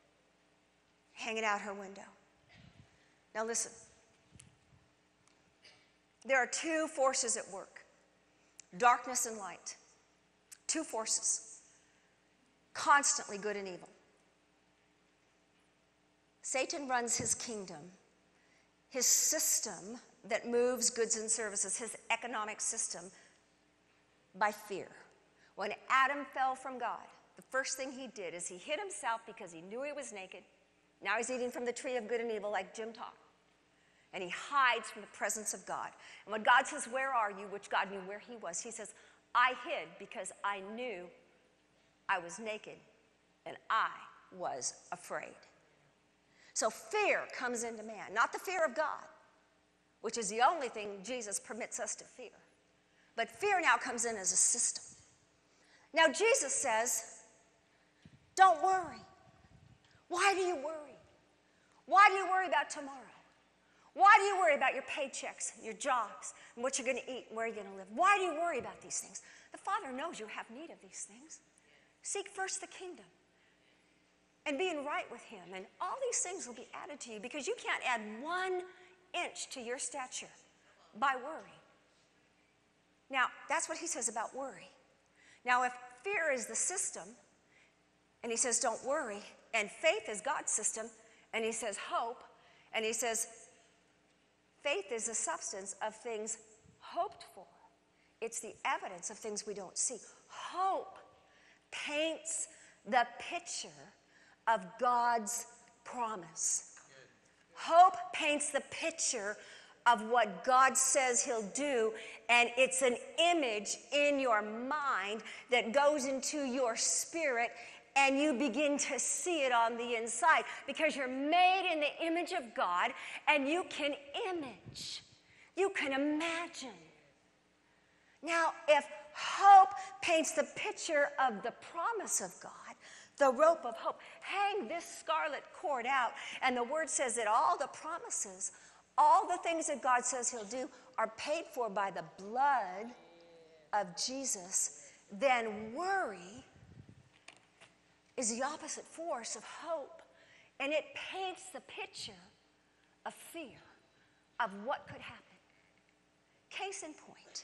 hang it out her window. Now listen. There are two forces at work. Darkness and light. Two forces. Constantly good and evil. Satan runs his kingdom, his system that moves goods and services, his economic system, by fear. When Adam fell from God, the first thing he did is he hid himself because he knew he was naked. Now he's eating from the tree of good and evil like Jim talked. And he hides from the presence of God. And when God says, where are you? Which God knew where he was. He says, I hid because I knew I was naked and I was afraid. So fear comes into man. Not the fear of God, which is the only thing Jesus permits us to fear. But fear now comes in as a system. Now Jesus says, don't worry. Why do you worry? Why do you worry about tomorrow? Why do you worry about your paychecks, your jobs, and what you're going to eat and where you're going to live? Why do you worry about these things? The Father knows you have need of these things. Seek first the kingdom and being right with him, and all these things will be added to you because you can't add one inch to your stature by worry. Now, that's what he says about worry. Now, if fear is the system, and he says don't worry, and faith is God's system, and he says hope, and he says faith is the substance of things hoped for. It's the evidence of things we don't see. Hope paints the picture of God's promise. Hope paints the picture of what God says he'll do, and it's an image in your mind that goes into your spirit, and you begin to see it on the inside because you're made in the image of God, and you can image. You can imagine. Now, if hope paints the picture of the promise of God, the rope of hope, hang this scarlet cord out, and the word says that all the promises, all the things that God says he'll do are paid for by the blood of Jesus, then worry is the opposite force of hope, and it paints the picture of fear, of what could happen. Case in point,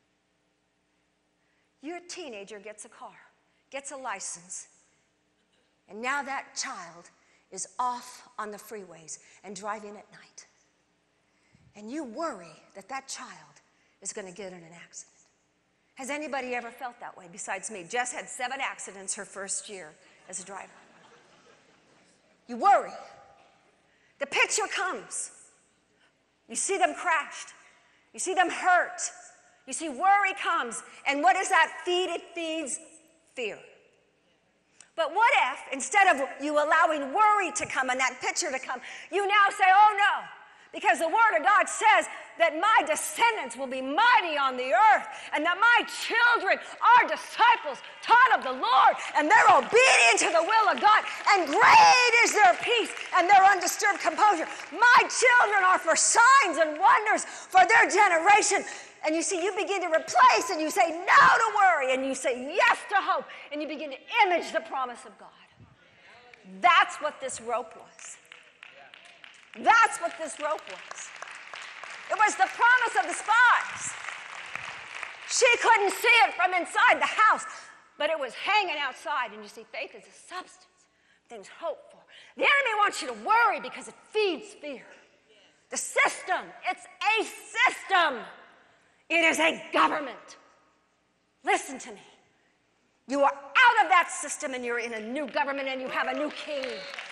your teenager gets a car, gets a license, and now that child is off on the freeways and driving at night. And you worry that that child is going to get in an accident. Has anybody ever felt that way besides me? Jess had seven accidents her first year as a driver. You worry. The picture comes. You see them crashed. You see them hurt. You see worry comes. And what does that feed? It feeds fear. But what if, instead of you allowing worry to come and that picture to come, you now say, oh no, because the Word of God says that my descendants will be mighty on the earth, and that my children are disciples taught of the Lord, and they're obedient to the will of God, and great is their peace and their undisturbed composure. My children are for signs and wonders for their generation. And you see, you begin to replace, and you say no to worry, and you say yes to hope, and you begin to image the promise of God. That's what this rope was. That's what this rope was. It was the promise of the spies. She couldn't see it from inside the house, but it was hanging outside. And you see, faith is a substance, things hoped for. The enemy wants you to worry because it feeds fear. The system, it's a system. It is a government. Listen to me. You are out of that system, and you're in a new government, and you have a new king.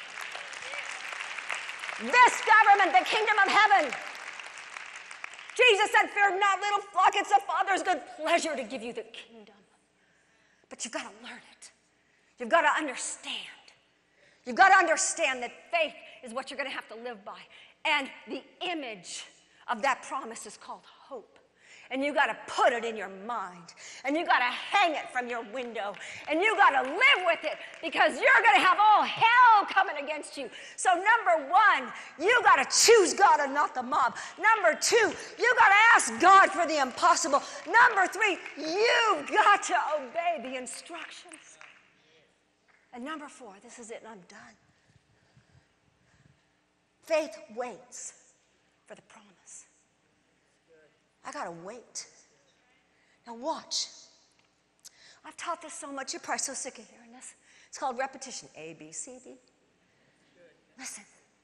This government, the kingdom of heaven. Jesus said, fear not, little flock, it's the Father's good pleasure to give you the kingdom. But you've got to learn it. You've got to understand. You've got to understand that faith is what you're going to have to live by. And the image of that promise is called hope. And you got to put it in your mind. And you got to hang it from your window. And you got to live with it, because you're going to have all hell coming against you. So number one, you got to choose God and not the mob. Number two, you got to ask God for the impossible. Number three, you've got to obey the instructions. And number four, this is it and I'm done. Faith waits for the promise. I got to wait. Now watch. I've taught this so much, you're probably so sick of hearing this. It's called repetition. A, B, C, D. Listen.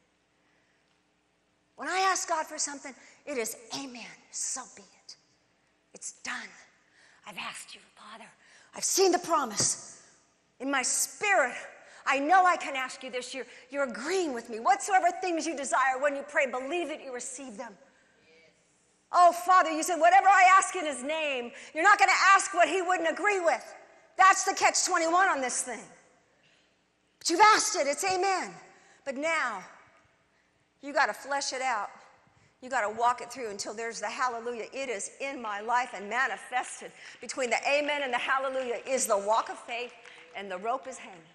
When I ask God for something, it is amen. So be it. It's done. I've asked you, Father. I've seen the promise. In my spirit, I know I can ask you this. You're, you're agreeing with me. Whatsoever things you desire when you pray, believe that you receive them. Oh, Father, you said, whatever I ask in his name, you're not going to ask what he wouldn't agree with. That's the catch twenty-one on this thing. But you've asked it. It's amen. But now, you got to flesh it out. You got to walk it through until there's the hallelujah. It is in my life and manifested. Between the amen and the hallelujah is the walk of faith, and the rope is hanging.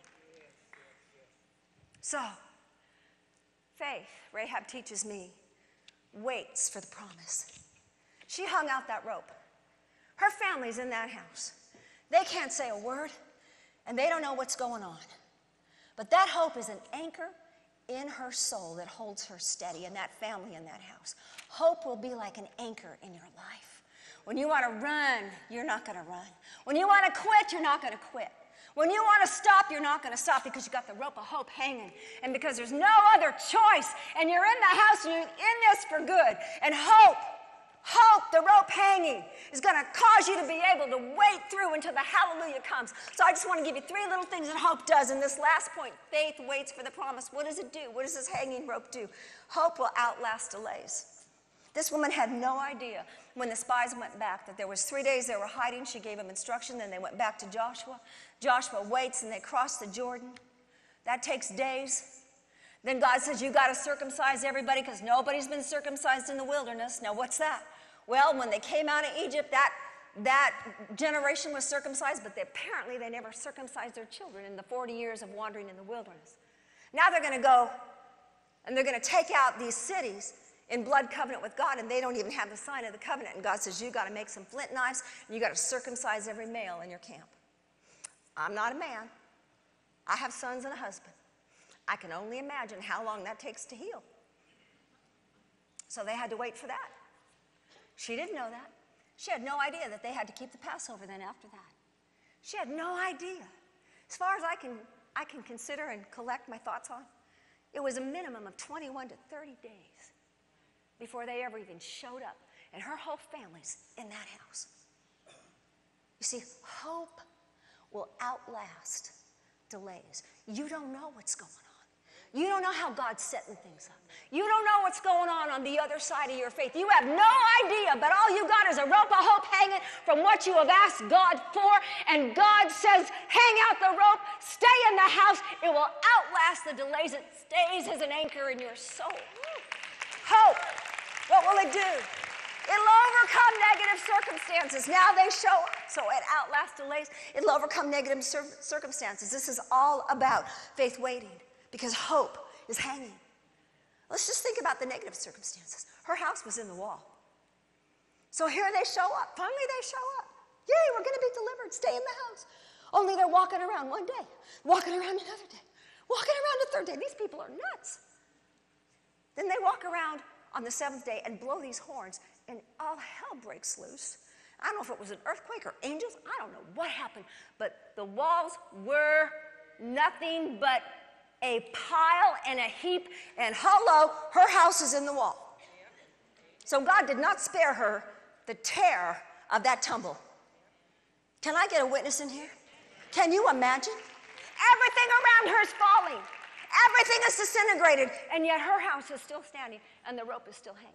So, faith, Rahab teaches me, waits for the promise. She hung out that rope. Her family's in that house. They can't say a word, and they don't know what's going on. But that hope is an anchor in her soul that holds her steady, and that family in that house. Hope will be like an anchor in your life. When you want to run, you're not going to run. When you want to quit, you're not going to quit. When you want to stop, you're not going to stop, because you've got the rope of hope hanging. And because there's no other choice, and you're in the house, and you're in this for good. And hope, Hope, the rope hanging, is going to cause you to be able to wait through until the hallelujah comes. So I just want to give you three little things that hope does. In this last point, faith waits for the promise. What does it do? What does this hanging rope do? Hope will outlast delays. This woman had no idea when the spies went back that there was three days they were hiding. She gave them instruction. Then they went back to Joshua. Joshua waits and they cross the Jordan. That takes days. Then God says, you got to circumcise everybody because nobody's been circumcised in the wilderness. Now, what's that? Well, when they came out of Egypt, that, that generation was circumcised, but they, apparently they never circumcised their children in the forty years of wandering in the wilderness. Now they're going to go and they're going to take out these cities in blood covenant with God, and they don't even have the sign of the covenant. And God says, you got to make some flint knives, and you got to circumcise every male in your camp. I'm not a man. I have sons and a husband. I can only imagine how long that takes to heal. So they had to wait for that. She didn't know that. She had no idea that they had to keep the Passover then after that. She had no idea. As far as I can, I can consider and collect my thoughts on, it was a minimum of twenty-one to thirty days before they ever even showed up. And her whole family's in that house. You see, hope will outlast delays. You don't know what's going on. You don't know how God's setting things up. You don't know what's going on on the other side of your faith. You have no idea, but all you got is a rope of hope hanging from what you have asked God for, and God says, hang out the rope, stay in the house. It will outlast the delays. It stays as an anchor in your soul. Hope. What will it do? It'll overcome negative circumstances. Now they show up, so it outlasts delays. It'll overcome negative cir- circumstances. This is all about faith waiting, because hope is hanging. Let's just think about the negative circumstances. Her house was in the wall. So here they show up. Finally they show up. Yay, we're going to be delivered. Stay in the house. Only they're walking around one day, walking around another day, walking around a third day. These people are nuts. Then they walk around on the seventh day and blow these horns, and all hell breaks loose. I don't know if it was an earthquake or angels. I don't know what happened, but the walls were nothing but a pile and a heap, and hello, her house is in the wall. So God did not spare her the terror of that tumble. Can I get a witness in here? Can you imagine? Everything around her is falling. Everything is disintegrated, and yet her house is still standing, and the rope is still hanging.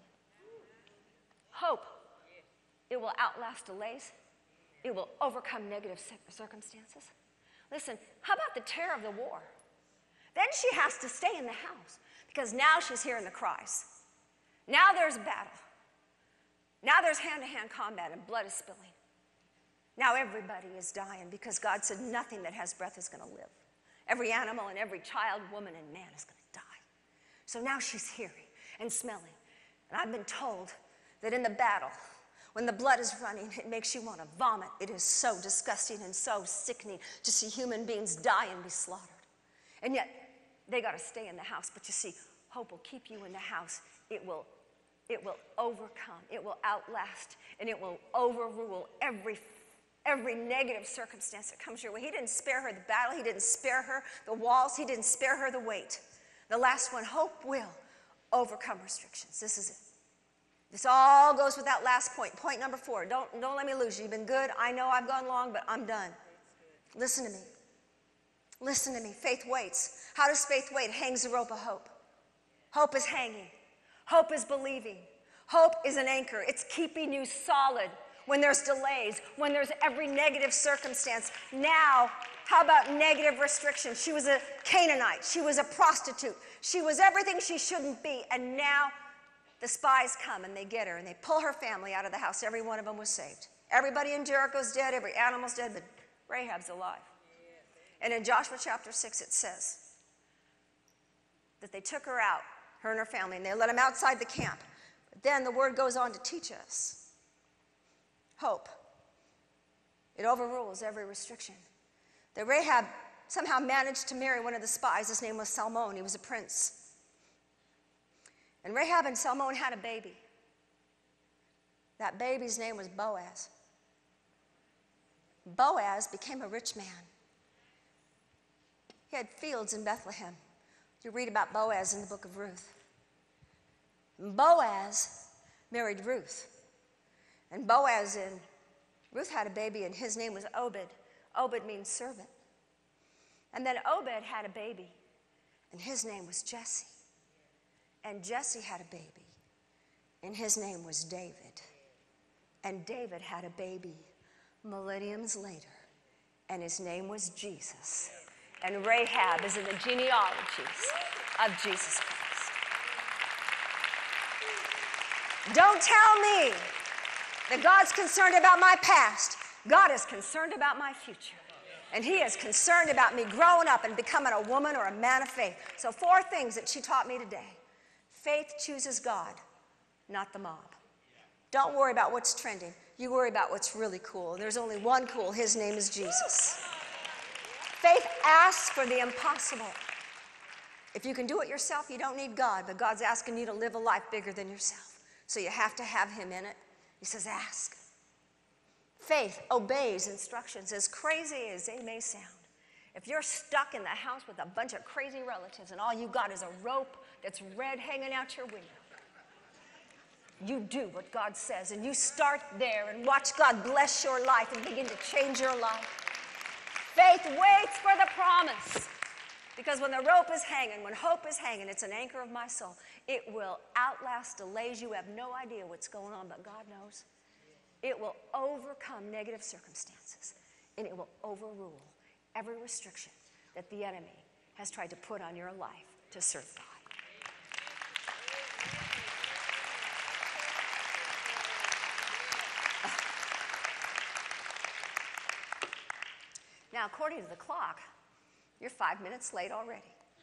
Hope. It will outlast delays. It will overcome negative circumstances. Listen, how about the terror of the war? Then she has to stay in the house because now she's hearing the cries. Now there's battle. Now there's hand-to-hand combat and blood is spilling. Now everybody is dying because God said nothing that has breath is going to live. Every animal and every child, woman, and man is going to die. So now she's hearing and smelling. And I've been told that in the battle, when the blood is running, it makes you want to vomit. It is so disgusting and so sickening to see human beings die and be slaughtered. And yet, they got to stay in the house. But you see, hope will keep you in the house. It will, it will overcome. It will outlast. And it will overrule every, every negative circumstance that comes your way. He didn't spare her the battle. He didn't spare her the walls. He didn't spare her the weight. The last one, hope will overcome restrictions. This is it. This all goes with that last point. Point number four. Don't, don't let me lose you. You've been good. I know I've gone long, but I'm done. Listen to me. Listen to me. Faith waits. How does faith wait? It hangs the rope of hope. Hope is hanging. Hope is believing. Hope is an anchor. It's keeping you solid when there's delays, when there's every negative circumstance. Now, how about negative restrictions? She was a Canaanite. She was a prostitute. She was everything she shouldn't be. And now the spies come and they get her and they pull her family out of the house. Every one of them was saved. Everybody in Jericho's dead. Every animal's dead, but Rahab's alive. And in Joshua chapter six, it says that they took her out, her and her family, and they let them outside the camp. But then the word goes on to teach us hope. It overrules every restriction. That Rahab somehow managed to marry one of the spies. His name was Salmon. He was a prince. And Rahab and Salmon had a baby. That baby's name was Boaz. Boaz became a rich man. He had fields in Bethlehem. You read about Boaz in the book of Ruth. And Boaz married Ruth. And Boaz and Ruth had a baby, and his name was Obed. Obed means servant. And then Obed had a baby, and his name was Jesse. And Jesse had a baby, and his name was David. And David had a baby millenniums later, and his name was Jesus. And Rahab is in the genealogies of Jesus Christ. Don't tell me that God's concerned about my past. God is concerned about my future. And he is concerned about me growing up and becoming a woman or a man of faith. So four things that she taught me today. Faith chooses God, not the mob. Don't worry about what's trending. You worry about what's really cool. There's only one cool. His name is Jesus. Faith asks for the impossible. If you can do it yourself, you don't need God, but God's asking you to live a life bigger than yourself. So you have to have him in it. He says, ask. Faith obeys instructions, as crazy as they may sound. If you're stuck in the house with a bunch of crazy relatives and all you got is a rope that's red hanging out your window, you do what God says, and you start there and watch God bless your life and begin to change your life. Faith waits for the promise, because when the rope is hanging, when hope is hanging, it's an anchor of my soul. It will outlast delays. You have no idea what's going on, but God knows. It will overcome negative circumstances, and it will overrule every restriction that the enemy has tried to put on your life to serve God. Now, according to the clock, you're five minutes late already.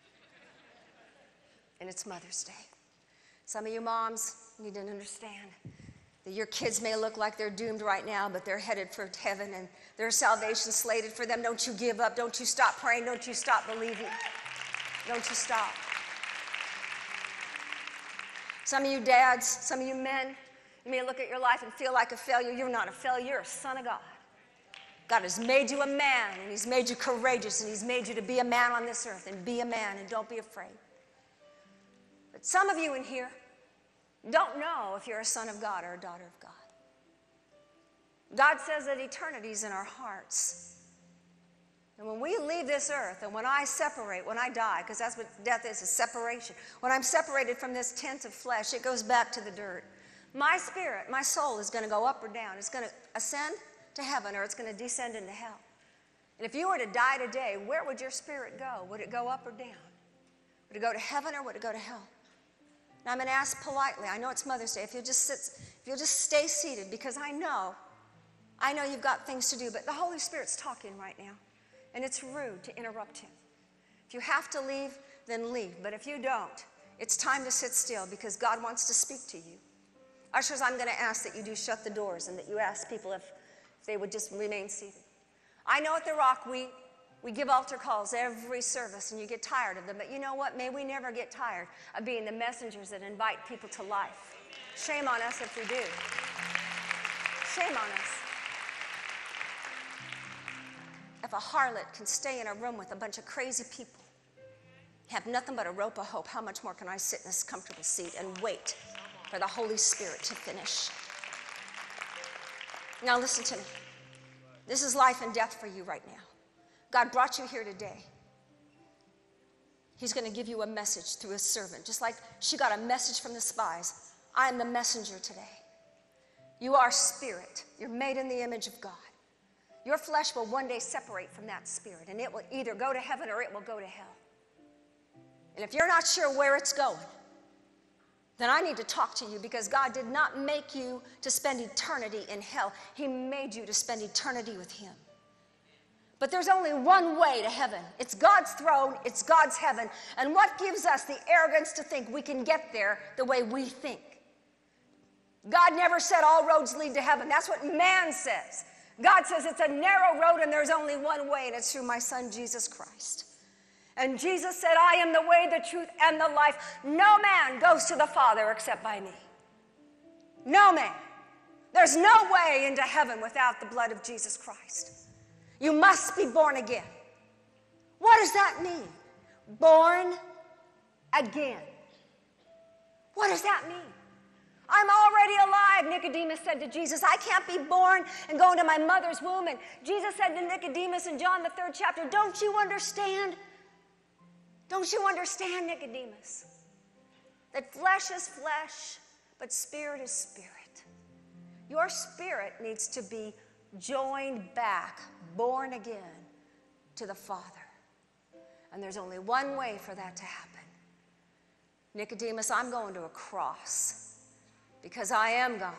And it's Mother's Day. Some of you moms need to understand that your kids may look like they're doomed right now, but they're headed for heaven and there's salvation slated for them. Don't you give up. Don't you stop praying. Don't you stop believing. Don't you stop. Some of you dads, some of you men, you may look at your life and feel like a failure. You're not a failure. You're a son of God. God has made you a man, and he's made you courageous, and he's made you to be a man on this earth, and be a man, and don't be afraid. But some of you in here don't know if you're a son of God or a daughter of God. God says that eternity's in our hearts. And when we leave this earth, and when I separate, when I die, because that's what death is, is separation. When I'm separated from this tent of flesh, it goes back to the dirt. My spirit, my soul is going to go up or down. It's going to ascend to heaven, or it's going to descend into hell. And if you were to die today, where would your spirit go? Would it go up or down? Would it go to heaven, or would it go to hell? Now I'm going to ask politely. I know it's Mother's Day. If you'll just sit, if you'll just stay seated, because I know, I know you've got things to do, but the Holy Spirit's talking right now, and it's rude to interrupt him. If you have to leave, then leave. But if you don't, it's time to sit still, because God wants to speak to you. Ushers, I'm going to ask that you do shut the doors, and that you ask people if If they would just remain seated. I know at The Rock we, we give altar calls every service, and you get tired of them, but you know what? May we never get tired of being the messengers that invite people to life. Shame on us if we do. Shame on us. If a harlot can stay in a room with a bunch of crazy people, have nothing but a rope of hope, how much more can I sit in this comfortable seat and wait for the Holy Spirit to finish? Now listen to me. This is life and death for you right now. God brought you here today. He's going to give you a message through a servant, just like she got a message from the spies. I am the messenger today. You are spirit. You're made in the image of God. Your flesh will one day separate from that spirit, and it will either go to heaven or it will go to hell. And if you're not sure where it's going, then I need to talk to you, because God did not make you to spend eternity in hell. He made you to spend eternity with him. But there's only one way to heaven. It's God's throne. It's God's heaven. And what gives us the arrogance to think we can get there the way we think? God never said all roads lead to heaven. That's what man says. God says it's a narrow road, and there's only one way, and it's through my son, Jesus Christ. And Jesus said, I am the way, the truth, and the life. No man goes to the Father except by me. No man. There's no way into heaven without the blood of Jesus Christ. You must be born again. What does that mean? Born again. What does that mean? I'm already alive. Nicodemus said to Jesus, I can't be born and go into my mother's womb. And Jesus said to Nicodemus in John the third chapter, don't you understand? Don't you understand, Nicodemus? That flesh is flesh, but spirit is spirit. Your spirit needs to be joined back, born again to the Father. And there's only one way for that to happen. Nicodemus, I'm going to a cross because I am God.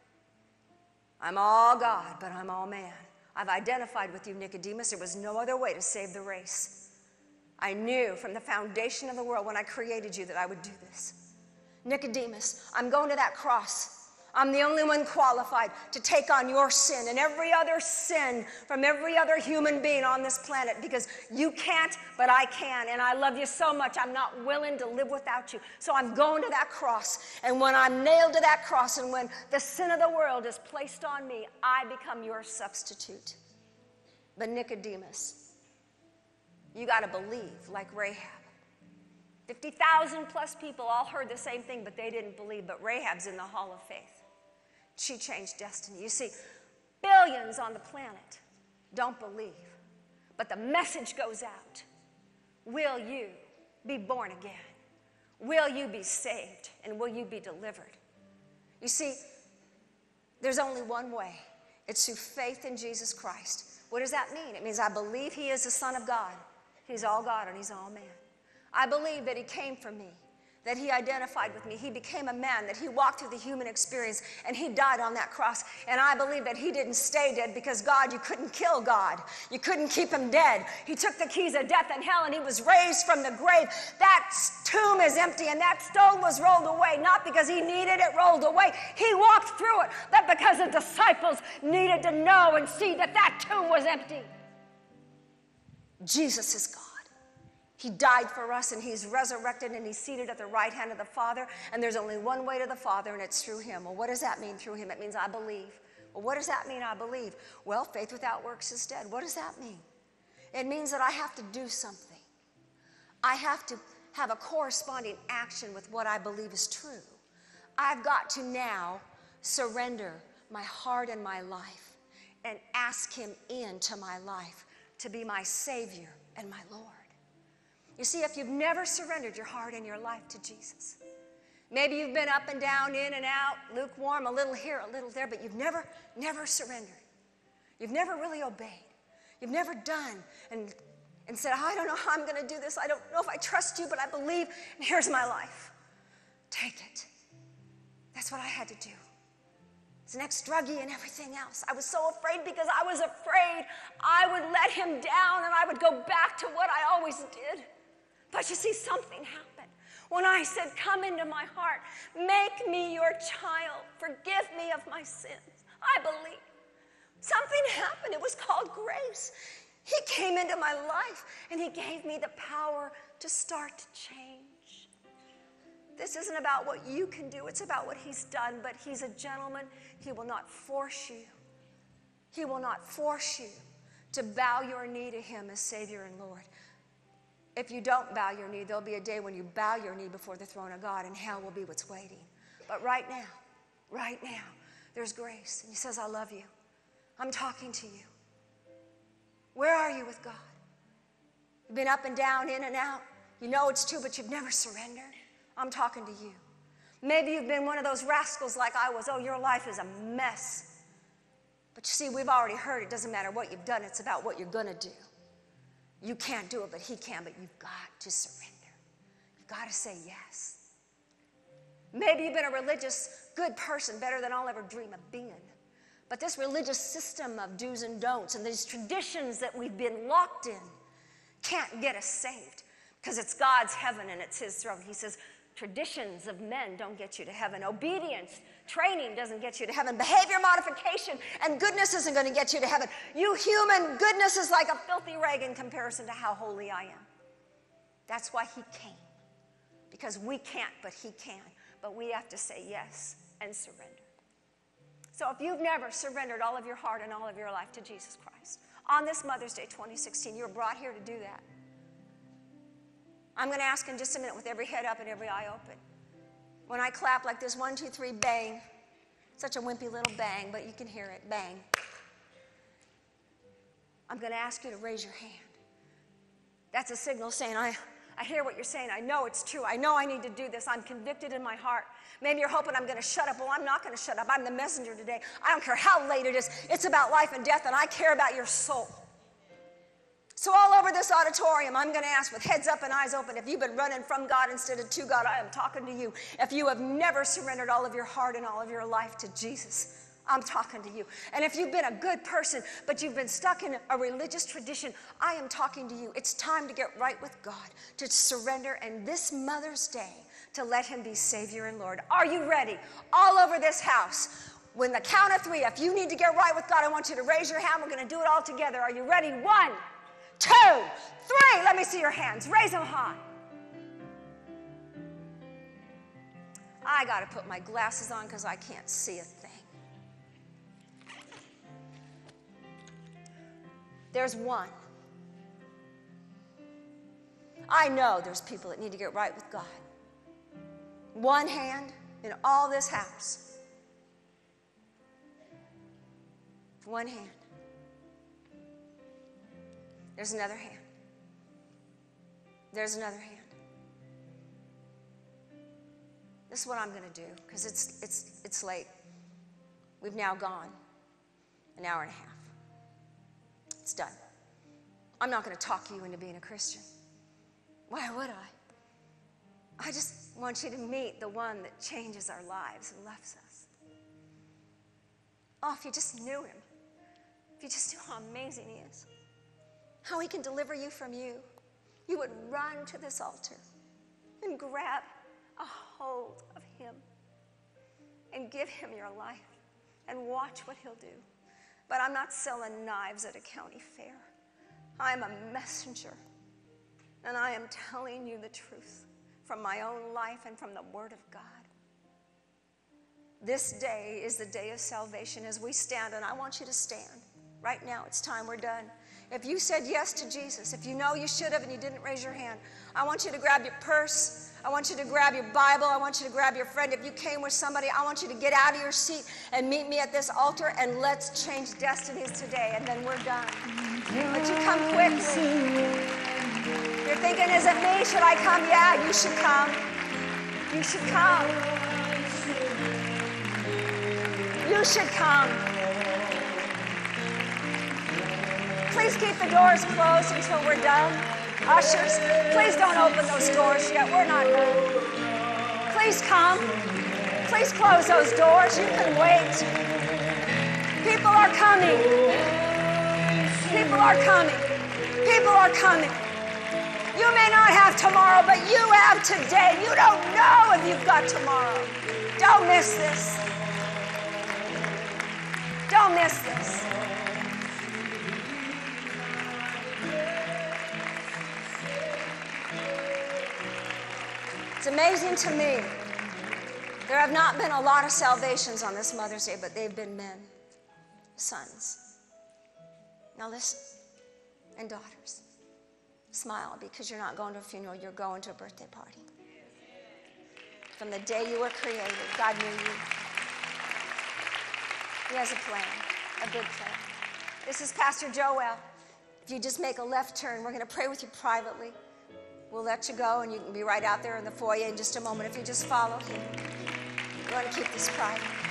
I'm all God, but I'm all man. I've identified with you, Nicodemus. There was no other way to save the race. I knew from the foundation of the world when I created you that I would do this. Nicodemus, I'm going to that cross. I'm the only one qualified to take on your sin and every other sin from every other human being on this planet because you can't, but I can. And I love you so much, I'm not willing to live without you. So I'm going to that cross. And when I'm nailed to that cross and when the sin of the world is placed on me, I become your substitute. But Nicodemus, you got to believe like Rahab. fifty thousand plus people all heard the same thing, but they didn't believe. But Rahab's in the hall of faith. She changed destiny. You see, billions on the planet don't believe, but the message goes out. Will you be born again? Will you be saved? And will you be delivered? You see, there's only one way. It's through faith in Jesus Christ. What does that mean? It means I believe he is the Son of God. He's all God and he's all man. I believe that he came for me, that he identified with me. He became a man, that he walked through the human experience, and he died on that cross. And I believe that he didn't stay dead because God, you couldn't kill God. You couldn't keep him dead. He took the keys of death and hell, and he was raised from the grave. That tomb is empty, and that stone was rolled away, not because he needed it rolled away. He walked through it, but because the disciples needed to know and see that that tomb was empty. Jesus is God. He died for us, and he's resurrected, and he's seated at the right hand of the Father, and there's only one way to the Father, and it's through him. Well, what does that mean, through him? It means I believe. Well, what does that mean, I believe? Well, faith without works is dead. What does that mean? It means that I have to do something. I have to have a corresponding action with what I believe is true. I've got to now surrender my heart and my life and ask him into my life to be my Savior and my Lord. You see, if you've never surrendered your heart and your life to Jesus, maybe you've been up and down, in and out, lukewarm, a little here, a little there, but you've never, never surrendered. You've never really obeyed. You've never done and, and said, I don't know how I'm going to do this. I don't know if I trust you, but I believe, and here's my life. Take it. That's what I had to do. It's an ex-druggie and everything else. I was so afraid because I was afraid I would let him down and I would go back to what I always did. But you see, something happened. When I said, come into my heart, make me your child, forgive me of my sins, I believe. Something happened. It was called grace. He came into my life and he gave me the power to start to change. This isn't about what you can do. It's about what he's done. But he's a gentleman. He will not force you. He will not force you to bow your knee to him as Savior and Lord. If you don't bow your knee, there'll be a day when you bow your knee before the throne of God, and hell will be what's waiting. But right now, right now, there's grace. And he says, I love you. I'm talking to you. Where are you with God? You've been up and down, in and out. You know it's true, but you've never surrendered. I'm talking to you. Maybe you've been one of those rascals like I was. Oh, your life is a mess. But you see, we've already heard it doesn't matter what you've done. It's about what you're going to do. You can't do it, but he can, but you've got to surrender. You've got to say yes. Maybe you've been a religious, good person, better than I'll ever dream of being. But this religious system of do's and don'ts and these traditions that we've been locked in can't get us saved because it's God's heaven and it's his throne. He says, traditions of men don't get you to heaven. Obedience, training doesn't get you to heaven. Behavior modification and goodness isn't going to get you to heaven. You human, goodness is like a filthy rag in comparison to how holy I am. That's why he came. Because we can't, but he can. But we have to say yes and surrender. So if you've never surrendered all of your heart and all of your life to Jesus Christ, on this Mother's Day twenty sixteen, you were brought here to do that. I'm going to ask in just a minute with every head up and every eye open. When I clap like this, one, two, three, bang. Such a wimpy little bang, but you can hear it, bang. I'm going to ask you to raise your hand. That's a signal saying, I, I hear what you're saying. I know it's true. I know I need to do this. I'm convicted in my heart. Maybe you're hoping I'm going to shut up. Well, I'm not going to shut up. I'm the messenger today. I don't care how late it is. It's about life and death, and I care about your soul. So all over this auditorium, I'm going to ask with heads up and eyes open, if you've been running from God instead of to God, I am talking to you. If you have never surrendered all of your heart and all of your life to Jesus, I'm talking to you. And if you've been a good person, but you've been stuck in a religious tradition, I am talking to you. It's time to get right with God, to surrender, and this Mother's Day, to let him be Savior and Lord. Are you ready? All over this house, when the count of three, if you need to get right with God, I want you to raise your hand. We're going to do it all together. Are you ready? One, two, three. Let me see your hands. Raise them high. I got to put my glasses on because I can't see a thing. There's one. I know there's people that need to get right with God. One hand in all this house. One hand. There's another hand. There's another hand. This is what I'm going to do, because it's, it's, it's late. We've now gone an hour and a half. It's done. I'm not going to talk you into being a Christian. Why would I? I just want you to meet the one that changes our lives and loves us. Oh, if you just knew him. If you just knew how amazing he is. How he can deliver you from you. You would run to this altar and grab a hold of him and give him your life and watch what he'll do. But I'm not selling knives at a county fair. I'm a messenger, and I am telling you the truth from my own life and from the Word of God. This day is the day of salvation as we stand, and I want you to stand. Right now, it's time. We're done. If you said yes to Jesus, if you know you should have and you didn't raise your hand, I want you to grab your purse. I want you to grab your Bible. I want you to grab your friend. If you came with somebody, I want you to get out of your seat and meet me at this altar, and let's change destinies today, and then we're done. But you come quickly. You're thinking, is it me? Should I come? Yeah, you should come. You should come. You should come. Please keep the doors closed until we're done. Ushers, please don't open those doors yet. We're not done. Please come. Please close those doors. You can wait. People are coming. People are coming. People are coming. You may not have tomorrow, but you have today. You don't know if you've got tomorrow. Don't miss this. Don't miss this. It's amazing to me. There have not been a lot of salvations on this Mother's Day, but they've been men, sons. Now listen, and daughters. Smile, because you're not going to a funeral, you're going to a birthday party. From the day you were created, God knew you. He has a plan, a good plan. This is Pastor Joel. If you just make a left turn, we're going to pray with you privately. We'll let you go, and you can be right out there in the foyer in just a moment if you just follow him. You want to keep this private.